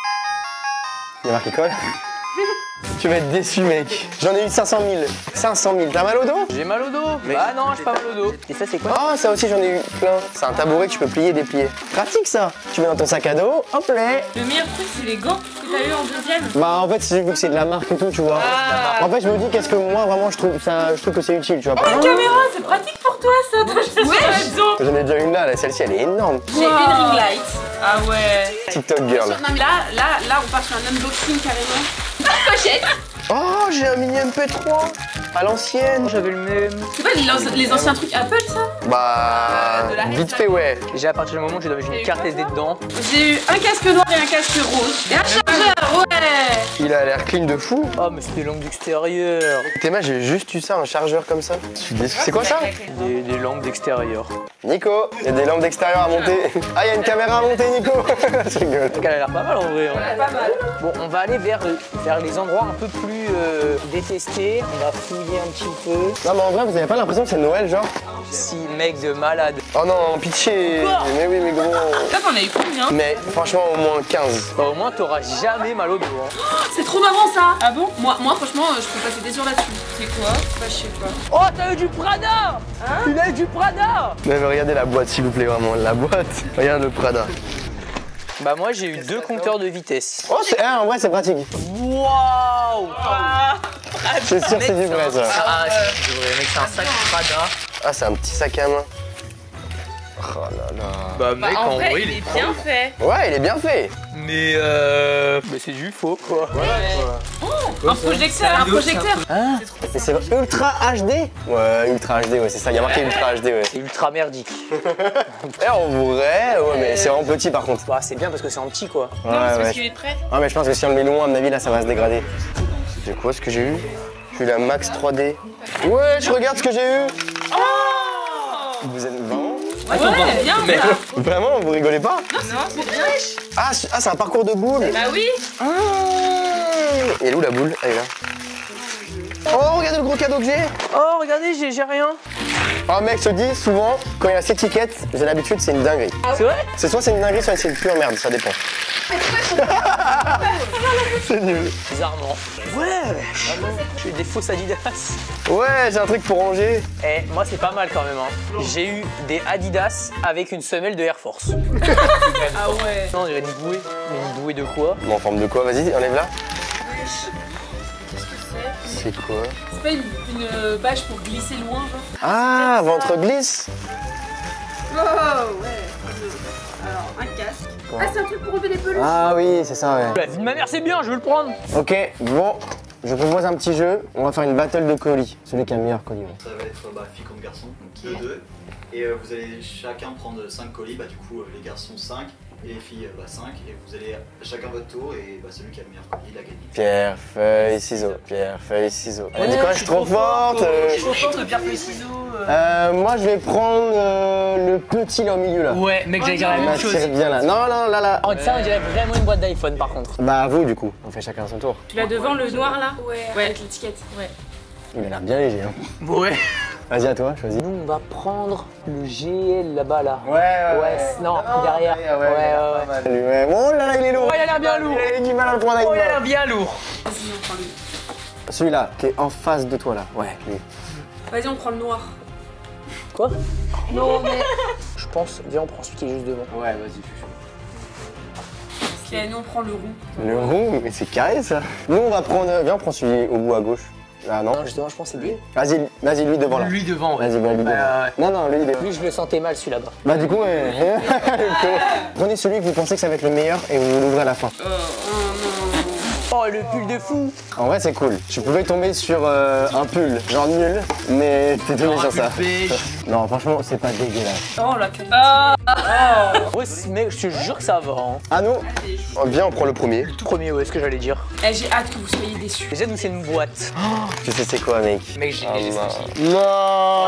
Il y a marqué quoi? Tu vas être déçu mec. J'en ai eu cinq cent mille. cinq cent mille. T'as mal au dos? J'ai mal au dos. Bah non j'ai pas mal au dos. Et ça c'est quoi? Oh ça aussi j'en ai eu plein. C'est un tabouret que tu peux plier et déplier. Pratique ça. Tu mets dans ton sac à dos, hop là. Le meilleur truc, c'est les gants que t'as eu en deuxième. Bah en fait c'est vu que c'est de la marque et tout tu vois. Ah. En fait je me dis qu'est-ce que moi vraiment je trouve ça, je trouve que c'est utile tu vois. Oh, une caméra, c'est pratique pour toi ça. T'as acheté ça sur Amazon. J'en ai déjà une là, là celle-ci elle est énorme. J'ai une ring light. Ah ouais. TikTok girl. Non mais là, là, là, on part sur un unboxing carrément. Pochette. Oh j'ai un mini M P trois à l'ancienne. J'avais le même. C'est pas les, les anciens trucs Apple ça? Bah De la vite fait ouais. Déjà à partir du moment où j'ai une carte S D dedans. J'ai eu un casque noir et un casque rose. Et un chargeur, ouais. Il a l'air clean de fou. Oh mais c'était lampes d'extérieur. Théma j'ai juste eu ça, un chargeur comme ça. Je suis déçu. C'est quoi ça? Des, des lampes d'extérieur. Nico, il y a des lampes d'extérieur à monter. Ah il y a une caméra à monter Nico. Je rigole. Elle a l'air pas mal en vrai. Hein. Pas mal. Bon on va aller vers, vers les endroits un peu plus euh, détestés. On va fouiller un petit peu. Non mais en vrai vous avez pas l'impression que c'est Noël genre? Si mec de malade. Oh non pitié. Mais oui mais gros. Là t'en as eu combien? Mais franchement au moins quinze. Bah au moins t'auras jamais mal au dos. Hein. Oh, c'est trop marrant ça. Ah bon? Moi, moi franchement, euh, je peux passer des heures là-dessus. C'est quoi? Bah je sais pas. Oh t'as eu du Prada. Hein? Tu as eu du Prada. Mais regardez la boîte s'il vous plaît vraiment, la boîte. Regarde le Prada. Bah moi j'ai eu deux compteurs de vitesse. Oh c'est ah, ouais c'est pratique. Waouh. C'est sûr c'est du vrai ça. Ah je devrais mec c'est un sac Prada. Ah c'est un petit sac à main. Oh là là. Bah Bah, mec en en vrai, vrai il est bien fait. Ouais il est bien fait. Mais euh... Mais c'est du faux quoi. Un projecteur, un projecteur. Et c'est ultra H D. Ouais ultra H D ouais c'est ça, il y a marqué ultra H D ouais. C'est ultra merdique. Et en vrai ouais mais c'est vraiment petit par contre. Bah c'est bien parce que c'est en petit quoi. Ouais Non, c'est parce ouais. qu'il est prêt. Ouais mais je pense que si on le met loin à mon avis là ça va se dégrader. C'est quoi ce que j'ai eu? J'ai eu la Max trois D. Ouais je regarde ce que j'ai eu. Vous êtes vraiment? Ouais, bien ça. Vraiment vous rigolez pas? Non, c'est bien. Ah c'est ah, c'est un parcours de boules. Bah oui. Ah. Et elle est où la boule? Elle est là. Oh regardez le gros cadeau que j'ai. Oh regardez j'ai j'ai rien. Oh mec je te dis souvent quand il y a cette étiquette j'ai l'habitude c'est une dinguerie. C'est vrai? C'est soit c'est une dinguerie soit c'est une pure merde ça dépend. C'est nul. Bizarrement. Ouais. J'ai des fausses Adidas. Ouais j'ai un truc pour ranger. Eh moi c'est pas mal quand même hein. J'ai eu des Adidas avec une semelle de Air Force. Ah ouais. Non, il y a une bouée. Mais une bouée de quoi? Bon en forme de quoi? Vas-y enlève là. Qu'est-ce que c'est? C'est quoi? C'est pas une, une euh, bâche pour glisser loin, genre? Ah ventre glisse. Oh ouais. Alors, un casque. Ah, c'est un truc pour enlever les peluches. Ah oui, c'est ça, ouais. La vie de ma mère, c'est bien, je veux le prendre. Ok, bon, je propose un petit jeu. On va faire une battle de colis. Celui qui a le meilleur colis. Ouais. Ça va être bah, fille contre garçon, donc deux deux. Et euh, vous allez chacun prendre cinq colis, bah du coup euh, les garçons cinq et les filles bah, cinq. Et vous allez chacun votre tour et bah, celui qui a le meilleur colis, il a gagné. Pierre, feuille, ciseaux. Pierre, feuille, ciseaux. Elle dit quoi, je suis trop forte. Je suis trop forte, pierre, feuille, ciseaux. Euh, moi je vais prendre euh, le petit là au milieu là. Ouais, mec, j'allais dire la même chose. Bien là. Non, non, là, là. Oh, ça, on dirait vraiment une boîte d'iPhone par contre. Bah, à vous du coup, on fait chacun son tour. Tu l'as devant le noir là? Ouais, ouais. Avec l'étiquette. Ouais. Il a l'air bien léger. Hein. Ouais. Vas-y, à toi, choisis. Nous, on va prendre le G L là-bas là. Ouais, ouais. Ouais, non, derrière. Ouais, ouais, ouais. ouais. Oh là là, il est lourd. Oh, il a l'air bien lourd. Il a du mal à le prendre avec Oh, il a moi. l'air bien lourd. Vas-y, on prend lui. Celui-là, qui est en face de toi là. Ouais, lui. Vas-y, on prend le noir. Quoi? Non, mais. Je pense, viens, on prend celui qui est juste devant. Ouais, vas-y, Ok, nous on prend le roux. Le rond, mais c'est carré ça. Nous, on va prendre. Viens, on prend celui au bout à gauche. Ah non. Non, justement, je pense que c'est lui. Vas-y, vas-y, lui devant là. Lui devant, ouais. Vas-y, bah, lui devant. ouais. Non, non, lui devant. Lui, je le sentais mal celui là-bas. Bah, du coup, ouais. Prenez celui que vous pensez que ça va être le meilleur et vous l'ouvrez à la fin. Oh, oh non. Oh, le pull de fou. En vrai, c'est cool. Tu pouvais tomber sur euh, un pull, genre nul, mais t'es tombé sur ça. Non, franchement, c'est pas dégueulasse. Oh la qualité. Ah. Ouais, mec, je te jure que ça va. Hein. Ah non. Viens, on prend le premier. Le tout premier, ouais, ce que j'allais dire. Eh, j'ai hâte que vous soyez déçus. Déjà, nous, c'est une boîte. Tu sais c'est quoi, mec? Mec, j'ai Ah, j'ai non. senti. Non.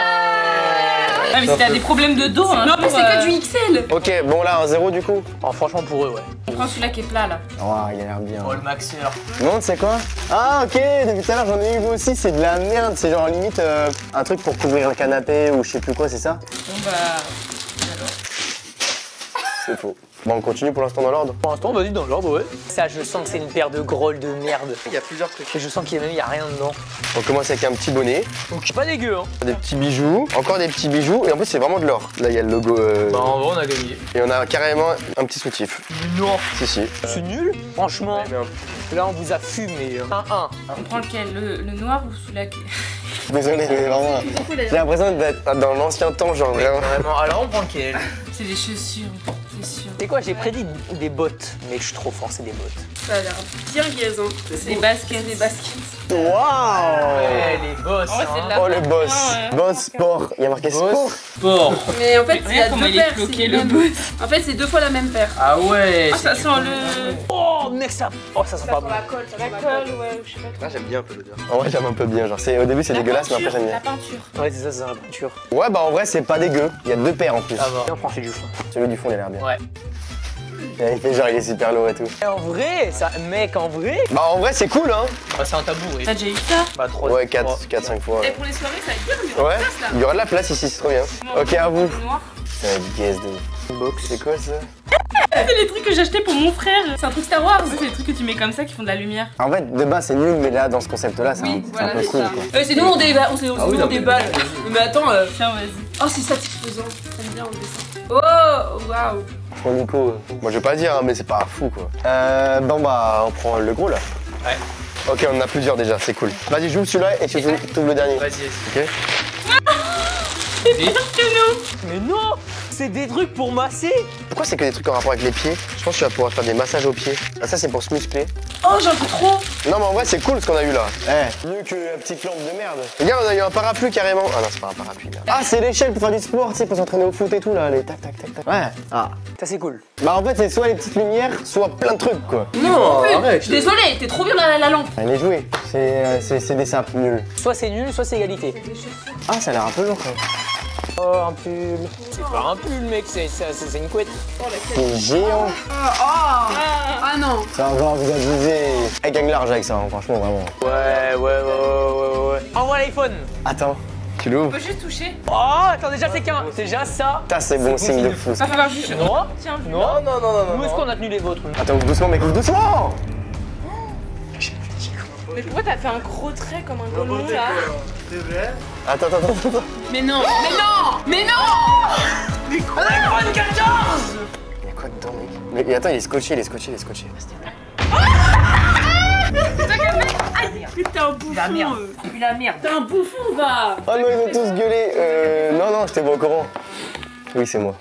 Ah, mais si t'as des problèmes de dos, hein. Non, mais c'est que du X L. Ok, bon là, un zéro du coup. Oh, franchement, pour eux, ouais. On prend celui-là qui est plat là. Oh, il a l'air bien. Oh, le maxeur. Non, tu sais quoi? Ah, ok, depuis tout à l'heure, j'en ai eu vous aussi, c'est de la merde. C'est genre limite euh, un truc pour couvrir le canapé ou je sais plus quoi, c'est ça? Bon bah. Alors. C'est faux. Bon, on continue pour l'instant dans l'ordre. Pour l'instant, vas-y, dans l'ordre, ouais. Ça, je sens que c'est une paire de grolles de merde. Il y a plusieurs trucs. Et je sens qu'il y a même, il y a rien dedans. On commence avec un petit bonnet, Donc, pas dégueu, hein. des petits bijoux, encore des petits bijoux, et en plus, c'est vraiment de l'or. Là, il y a le logo. Euh... Bah, en vrai, on a gagné. Et on a carrément un petit soutif. Non. Si, si. C'est nul, franchement. Là, on vous a fumé. un un. On prend lequel? Le, le noir ou celui-là qui. Désolé, mais vraiment. J'ai l'impression d'être dans l'ancien temps, genre vraiment. Vraiment, alors on prend lequel? C'est des chaussures, c'est sûr. C'est quoi, j'ai prédit des bottes, mais je suis trop fort, c'est des bottes. Ça a l'air bien gaze, hein. C'est des baskets, des baskets. Waouh! Ouais, les boss. En vrai, c'est de la Oh le marque, boss! hein, ouais. Boss sport! Il y a marqué sport! Sport. Mais en fait, il y a Regarde comment deux il est paires. floqué, c'est le le même. boss. En fait, c'est deux fois la même paire. Ah ouais. Ah, ça sent le. Oh, mec, ça. Oh, ça sent pas bon. La colle, ça sent la colle, ouais, je sais pas. Ah, j'aime bien un peu l'odeur. En vrai, j'aime un peu bien. Genre, c'est- au début, c'est La dégueulasse, mais après, peinture, j'aime La bien. peinture. Ouais, c'est ça, c'est la peinture. Ouais, bah en vrai, c'est pas dégueu. Il y a deux paires en plus. Ça va. Et on prend celui du fond. Celui du fond, il a l'air bien. Ouais. Il fait genre, il est super lourd et tout. Et en vrai, ça, mec, en vrai. Bah en vrai, c'est cool, hein? Bah, c'est un tabou, oui. T'as déjà eu ça? Bah, trois. Ouais, quatre, cinq fois. Et Ouais. pour les soirées, ça va être bien, il y aura Ouais, de la place là. il y aura de la place ici, c'est trop bien. Ok, à vous. Le noir. Ça va être gaze de ouf. Box, c'est quoi ça? C'est les trucs que j'ai acheté pour mon frère. C'est un truc Star Wars. C'est les trucs que tu mets comme ça qui font de la lumière. En fait, de base, c'est nul, mais là, dans ce concept-là, c'est un, Oui, c'est voilà, un peu c'est cool, ça. quoi. Euh, c'est nous, on déballe. On, s'est- on, Ah oui, nous, non, on mais- déballe. Mais attends, euh, tiens, vas-y. Oh, c'est satisfaisant. J'aime bien, on descend. Oh, waouh. Pour Nico, euh, moi, je vais pas dire, hein, mais c'est pas fou, quoi. Euh, bon, bah, on prend le gros, là. Ouais. Ok, on en a plusieurs déjà, c'est cool. Vas-y, joue celui-là et tu trouves le dernier. Vas-y, vas-y. Ok? Pire que nous. Mais non, c'est des trucs pour masser. Pourquoi c'est que des trucs en rapport avec les pieds? Je pense que tu vas pouvoir faire des massages aux pieds. Ah, ça, c'est pour se muscler. Oh, j'en veux trop. Non, mais en vrai, c'est cool ce qu'on a eu là. Eh, mieux que la petite lampe de merde. Regarde, on a eu un parapluie carrément. Ah non, c'est pas un parapluie là. Ah, c'est l'échelle pour faire du sport, tu sais, pour s'entraîner au foot et tout là. Les tac, tac, tac, tac. Ouais. Ah. Ça, c'est cool. Bah, en fait, c'est soit les petites lumières, soit plein de trucs quoi. Non, arrête. Je suis désolée, t'es trop bien la, la lampe. Allez, jouer. C'est euh, c'est- c'est des sapes nuls. Soit c'est nul, soit c'est égalité. Ah, ça a l'air un peu lourd quand même. Oh, un pull. C'est pas un pull, mec, c'est c'est- c'est une couette. C'est géant. Ah, ah non. Ça va, vous abusez. Elle gagne large avec ça, hein, franchement, vraiment. Ouais, ouais, ouais, ouais, ouais, ouais. Envoie l'iPhone. Attends, tu On l'ouvres? peut juste toucher. Oh, attends, déjà, c'est qu'un. Déjà, ça. Ça, c'est bon signe de fou. Va falloir juste. Non. Tiens, Non, non, non, non. Où est-ce qu'on a tenu les vôtres? Attends, ouvre doucement, mec, ouvre doucement. mais pourquoi t'as fait un gros trait comme un golon là? C'est vrai? Attends, attends, attends, attends. Mais non, mais non, mais non. Mais quoi? iPhone quatorze. Il y a quoi dedans, mec? Mais attends, il est scotché, il est scotché, il est scotché. Mais t'es un bouffon. La merde. La merde. T'es un bouffon, va. Oh non, ils ont tous gueulé. Euh, non, non, j'étais pas au courant. Oui, c'est moi.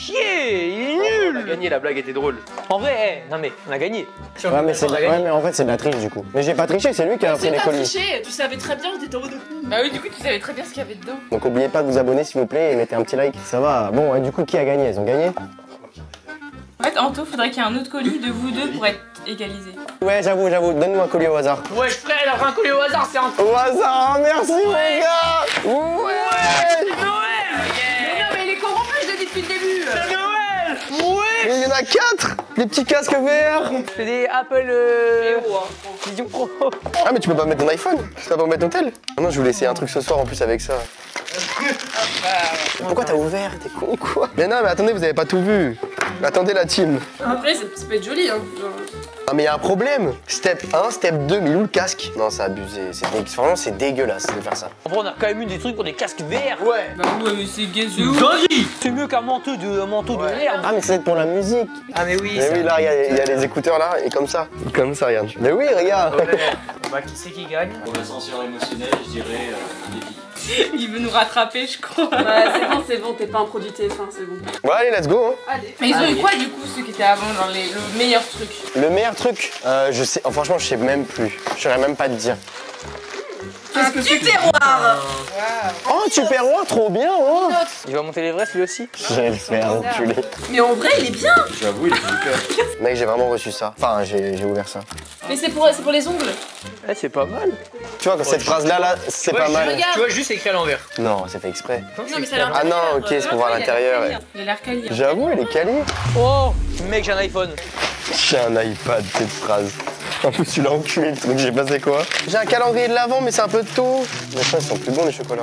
chier, il est nul. On a gagné, la blague était drôle. En vrai, eh, non mais on a gagné. Ouais, mais, c'est de la- ouais, mais en fait, c'est de la triche du coup. Mais j'ai pas triché, c'est lui qui a pris C'est les pas colis. triché, tu savais très bien que t'étais en mode. Bah oui, du coup, tu savais très bien ce qu'il y avait dedans. Donc, oubliez pas de vous abonner s'il vous plaît et mettez un petit like. Ça va. Bon, et du coup, qui a gagné? Ils ont gagné? En fait, Anto, faudrait qu'il y ait un autre colis de vous deux pour être égalisé. Ouais, j'avoue, j'avoue. Donne-nous un colis au hasard. Ouais, frère, alors un colis au hasard, c'est un. Au hasard, merci mon gars. Ouais. C'est Noël. Mais non, mais il est corrompu, je l'ai dit depuis le début. C'est Noël. Ouais. Mais il y en a quatre. Les petits casques V R. C'est des Apple euh... Vision Pro. Ah, mais tu peux pas mettre ton iPhone. Tu vas pas mettre ton tel. Ah non, je voulais essayer un truc ce soir en plus avec ça. Pourquoi t'as ouvert? T'es con ou quoi? Mais non, mais attendez, vous avez pas tout vu. Attendez la team. Après, ça peut être joli, hein. Ah, mais y a un problème. Step un, step deux, mais où le casque? Non, c'est abusé. C'est dé... Franchement, c'est dégueulasse de faire ça. En vrai, on a quand même eu des trucs pour des casques V R. Ouais. Bah ouais, mais c'est gay, c'est Dinguerie. C'est mieux qu'un manteau de, un manteau de merde. Ah, mais c'est pour la musique. Ah, mais oui. Mais oui, là, il y, a- y a les écouteurs là, et comme ça. Comme ça, regarde. Mais oui, regarde. Bah, qui c'est qui gagne? Pour l'ascenseur émotionnel, je dirais euh, Lévi. Il veut nous rattraper, je crois. Ouais, c'est bon, c'est bon, t'es pas un produit T F un, c'est bon. Bon, allez, let's go. Hein. Allez. Mais ils ont eu quoi, du coup, ceux qui étaient avant, genre les, le meilleur truc? Le meilleur truc, euh, je sais, oh, franchement, je sais même plus. Je saurais même pas te dire. Qu'est-ce que c'est? Terroir. Oh, super roi, trop bien, oh. Il va monter l'Everest lui aussi. Je vais le faire, enculé. Mais en vrai, il est bien. J'avoue, il est super. Mec, j'ai vraiment reçu ça. Enfin, j'ai j'ai ouvert ça. Mais c'est pour, c'est pour les ongles. Eh, c'est pas mal. Tu vois, quand cette phrase-là, là, c'est pas mal. Tu vois, juste écrit à l'envers. Non, c'est fait exprès. Non, mais ça a l'air Ah non, quali. ok, c'est pour voir Il a l'air l'intérieur. quali. ouais. Il a l'air quali. J'avoue, elle est quali. Oh, mec, j'ai un iPhone. J'ai un iPad, cette phrase. En plus, tu l'as enculé le truc, j'ai passé quoi? J'ai un calendrier de l'avant, mais c'est un peu tôt. Mais ça, ils sont plus bons les chocolats.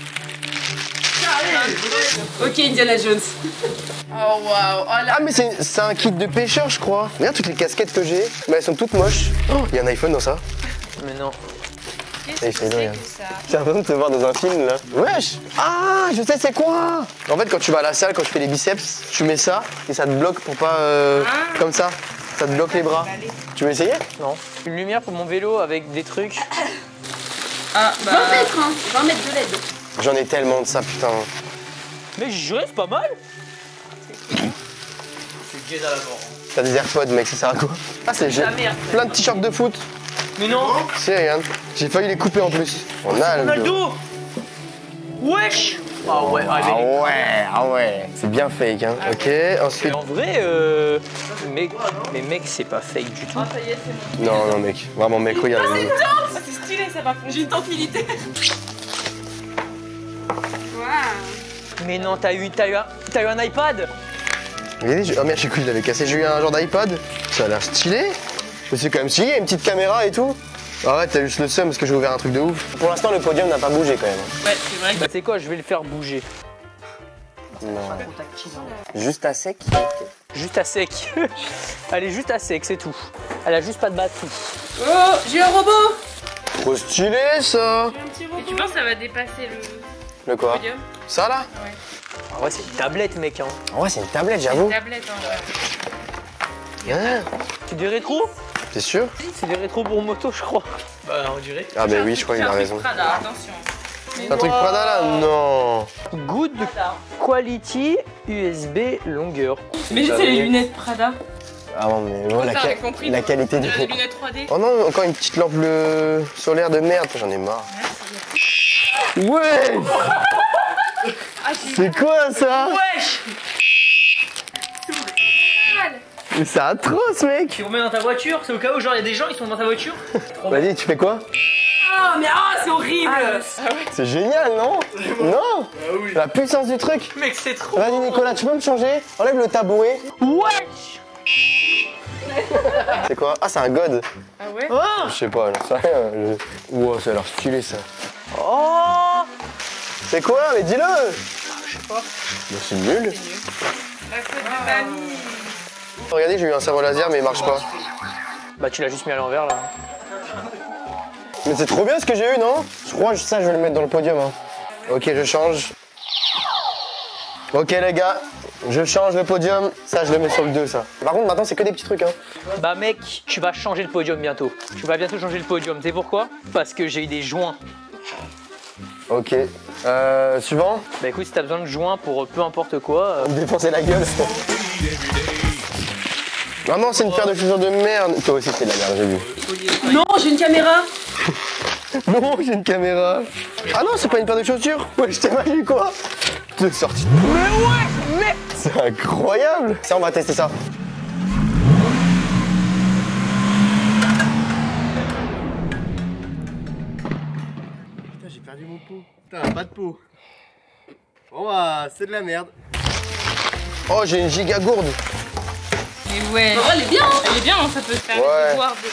Ok, Indiana Jones. Oh waouh. Oh là. Ah, mais c'est c'est un kit de pêcheur, je crois. Regarde toutes les casquettes que j'ai. Mais elles sont toutes moches. Oh, il y a un iPhone dans ça. Mais non. Eh, je regarde. J'ai l'impression de te voir dans un film là. Wesh! Ah, je sais c'est quoi! En fait, quand tu vas à la salle, quand tu fais les biceps, tu mets ça et ça te bloque pour pas. Euh, comme ça. Ça te bloque les bras. Tu veux essayer? Non. Une lumière pour mon vélo avec des trucs. Ah bah. vingt mètres, hein. vingt mètres de L E D. J'en ai tellement de ça, putain. Mais je reste pas mal. C'est gay à la mort. T'as des AirPods, mec, ça sert à quoi? Ah, c'est j'ai La merde. plein de t-shirts de foot. Mais non. Si, regarde. J'ai failli les couper en plus. Ronaldo. Ronaldo. Wesh. Ah ouais, allez. Ah ouais, ah ouais. C'est bien fake, hein. Ok, ensuite. Mais en vrai, euh. Mec, mais mec, c'est pas fake du tout. Ah, ça y est, c'est bon. Non, non, mec. Vraiment, mec, regarde. Ah, c'est une tente. Ah, c'est stylé ça par contre. J'ai une tente militaire. Waouh. Mais non, t'as eu, t'as eu, un, t'as eu un iPad. Regardez, j'ai- oh merde, j'ai cru que je l'avais cassé. J'ai eu un genre d'iPad. Ça a l'air stylé. Mais c'est quand même stylé, il y a une petite caméra et tout. Arrête, t'as juste le seum parce que j'ai ouvert un truc de ouf. Pour l'instant, le podium n'a pas bougé quand même. Ouais, c'est vrai. Bah, c'est quoi, je vais le faire bouger. Non. Juste à sec. Juste à sec. Elle est juste à sec, c'est tout. Elle a juste pas de batterie. Oh, j'ai un robot. Trop stylé ça. Et tu penses que ça va dépasser le Le quoi? podium? Ça là? Ouais. En vrai, c'est une tablette, mec. Hein. En vrai, c'est une tablette, j'avoue. Tablette en vrai. Hein? C'est des rétros. T'es sûr? C'est des rétros pour moto, je crois. Bah, on dirait. Ah, bah oui, je crois qu'il a raison. Prada, attention. C'est un truc Prada là? Non. Good quality U S B longueur. Mais c'est les lunettes Prada. Ah non, mais oh, la, ça, ca- j'ai compris. la qualité Des du. lunettes trois D. Oh non, encore une petite lampe bleu solaire de merde, j'en ai marre. Ouais! Ah, C'est quoi ça? Wesh. Mais c'est atroce, mec! Tu remets dans ta voiture, c'est au cas où, genre, il y a des gens, ils sont dans ta voiture. Vas-y, tu fais quoi? Ah, mais ah, c'est horrible. C'est génial, non? Non? La puissance du truc! Mec, c'est trop. Vas-y, Nicolas, tu peux me changer? Enlève le tabouret. Wesh. C'est quoi? Ah, c'est un god. Ah ouais? Je sais pas, j'en sais rien. je- Wow, ça a l'air stylé ça. Oh. C'est quoi? Mais dis-le! Je sais pas. Bah, c'est nul. La faute de mamie. Regardez, j'ai eu un cerveau laser, mais il marche pas. Bah, tu l'as juste mis à l'envers là. Mais c'est trop bien ce que j'ai eu, non? Je crois que ça, je vais le mettre dans le podium. Hein. Ok, je change. Ok, les gars, je change le podium. Ça, je le mets sur le deux, ça. Par contre, maintenant, c'est que des petits trucs, hein. Bah, mec, tu vas changer le podium bientôt. Tu vas bientôt changer le podium. Tu sais pourquoi? Parce que j'ai eu des joints. Ok. Euh, suivant. Bah écoute, si t'as besoin de joints pour euh, peu importe quoi. Euh... Me défoncer la gueule. Maman, c'est une paire de chaussures de merde. Toi aussi, c'est de la merde, j'ai vu. Non, j'ai une caméra. Non, j'ai une caméra. Ah non, c'est pas une paire de chaussures. Ouais, je t'ai mal vu quoi. T'es sorti. Mais ouais, mais. C'est incroyable. Ça, on va tester ça. Putain, j'ai perdu mon pot. Putain, pas de pot. Bon bah, c'est de la merde. Oh, j'ai une giga gourde. Mais ouais. Oh, elle est bien, hein. Elle est bien, hein, ça peut faire Ouais. voir de...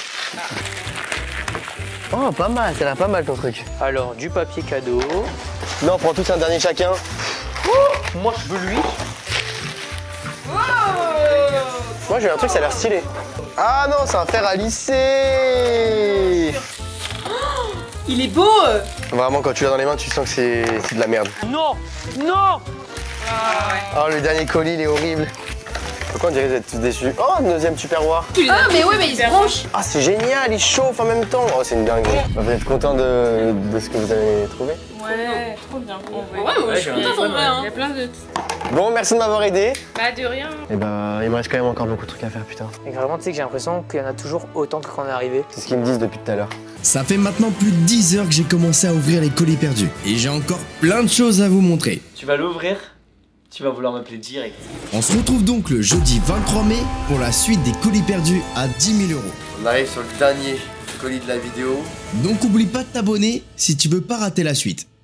Oh, pas mal, ça a l'air pas mal ton truc. Alors, du papier cadeau. Non, on prend tous un dernier chacun. Oh, moi, je veux lui. Oh. Moi, j'ai un truc, ça a l'air stylé. Ah non, c'est un fer à lisser. Oh, il est beau. Vraiment, quand tu l'as dans les mains, tu sens que c'est de la merde. Non, non. Ah ouais. Oh, le dernier colis, il est horrible. Pourquoi on dirait que vous êtes tous déçus? Oh, un deuxième tupperware. Ah, mais ouais, mais il se branche. Ah, c'est génial, il chauffe en même temps. Oh, c'est une dinguerie. Vous êtes content de, de ce que vous avez trouvé? Ouais, trop bien. Ouais, ouais, ouais, je suis contente en vrai. Hein. Il y a plein de... Bon, merci de m'avoir aidé. Bah, de rien. Et bah, il me reste quand même encore beaucoup de trucs à faire, putain. Et vraiment, tu sais que j'ai l'impression qu'il y en a toujours autant que quand on est arrivé. C'est ce qu'ils me disent depuis tout à l'heure. Ça fait maintenant plus de dix heures que j'ai commencé à ouvrir les colis perdus. Et j'ai encore plein de choses à vous montrer. Tu vas l'ouvrir, tu vas vouloir m'appeler direct. On se retrouve donc le jeudi vingt-trois mai pour la suite des colis perdus à dix mille euros. On arrive sur le dernier colis de la vidéo. Donc oublie pas de t'abonner si tu veux pas rater la suite.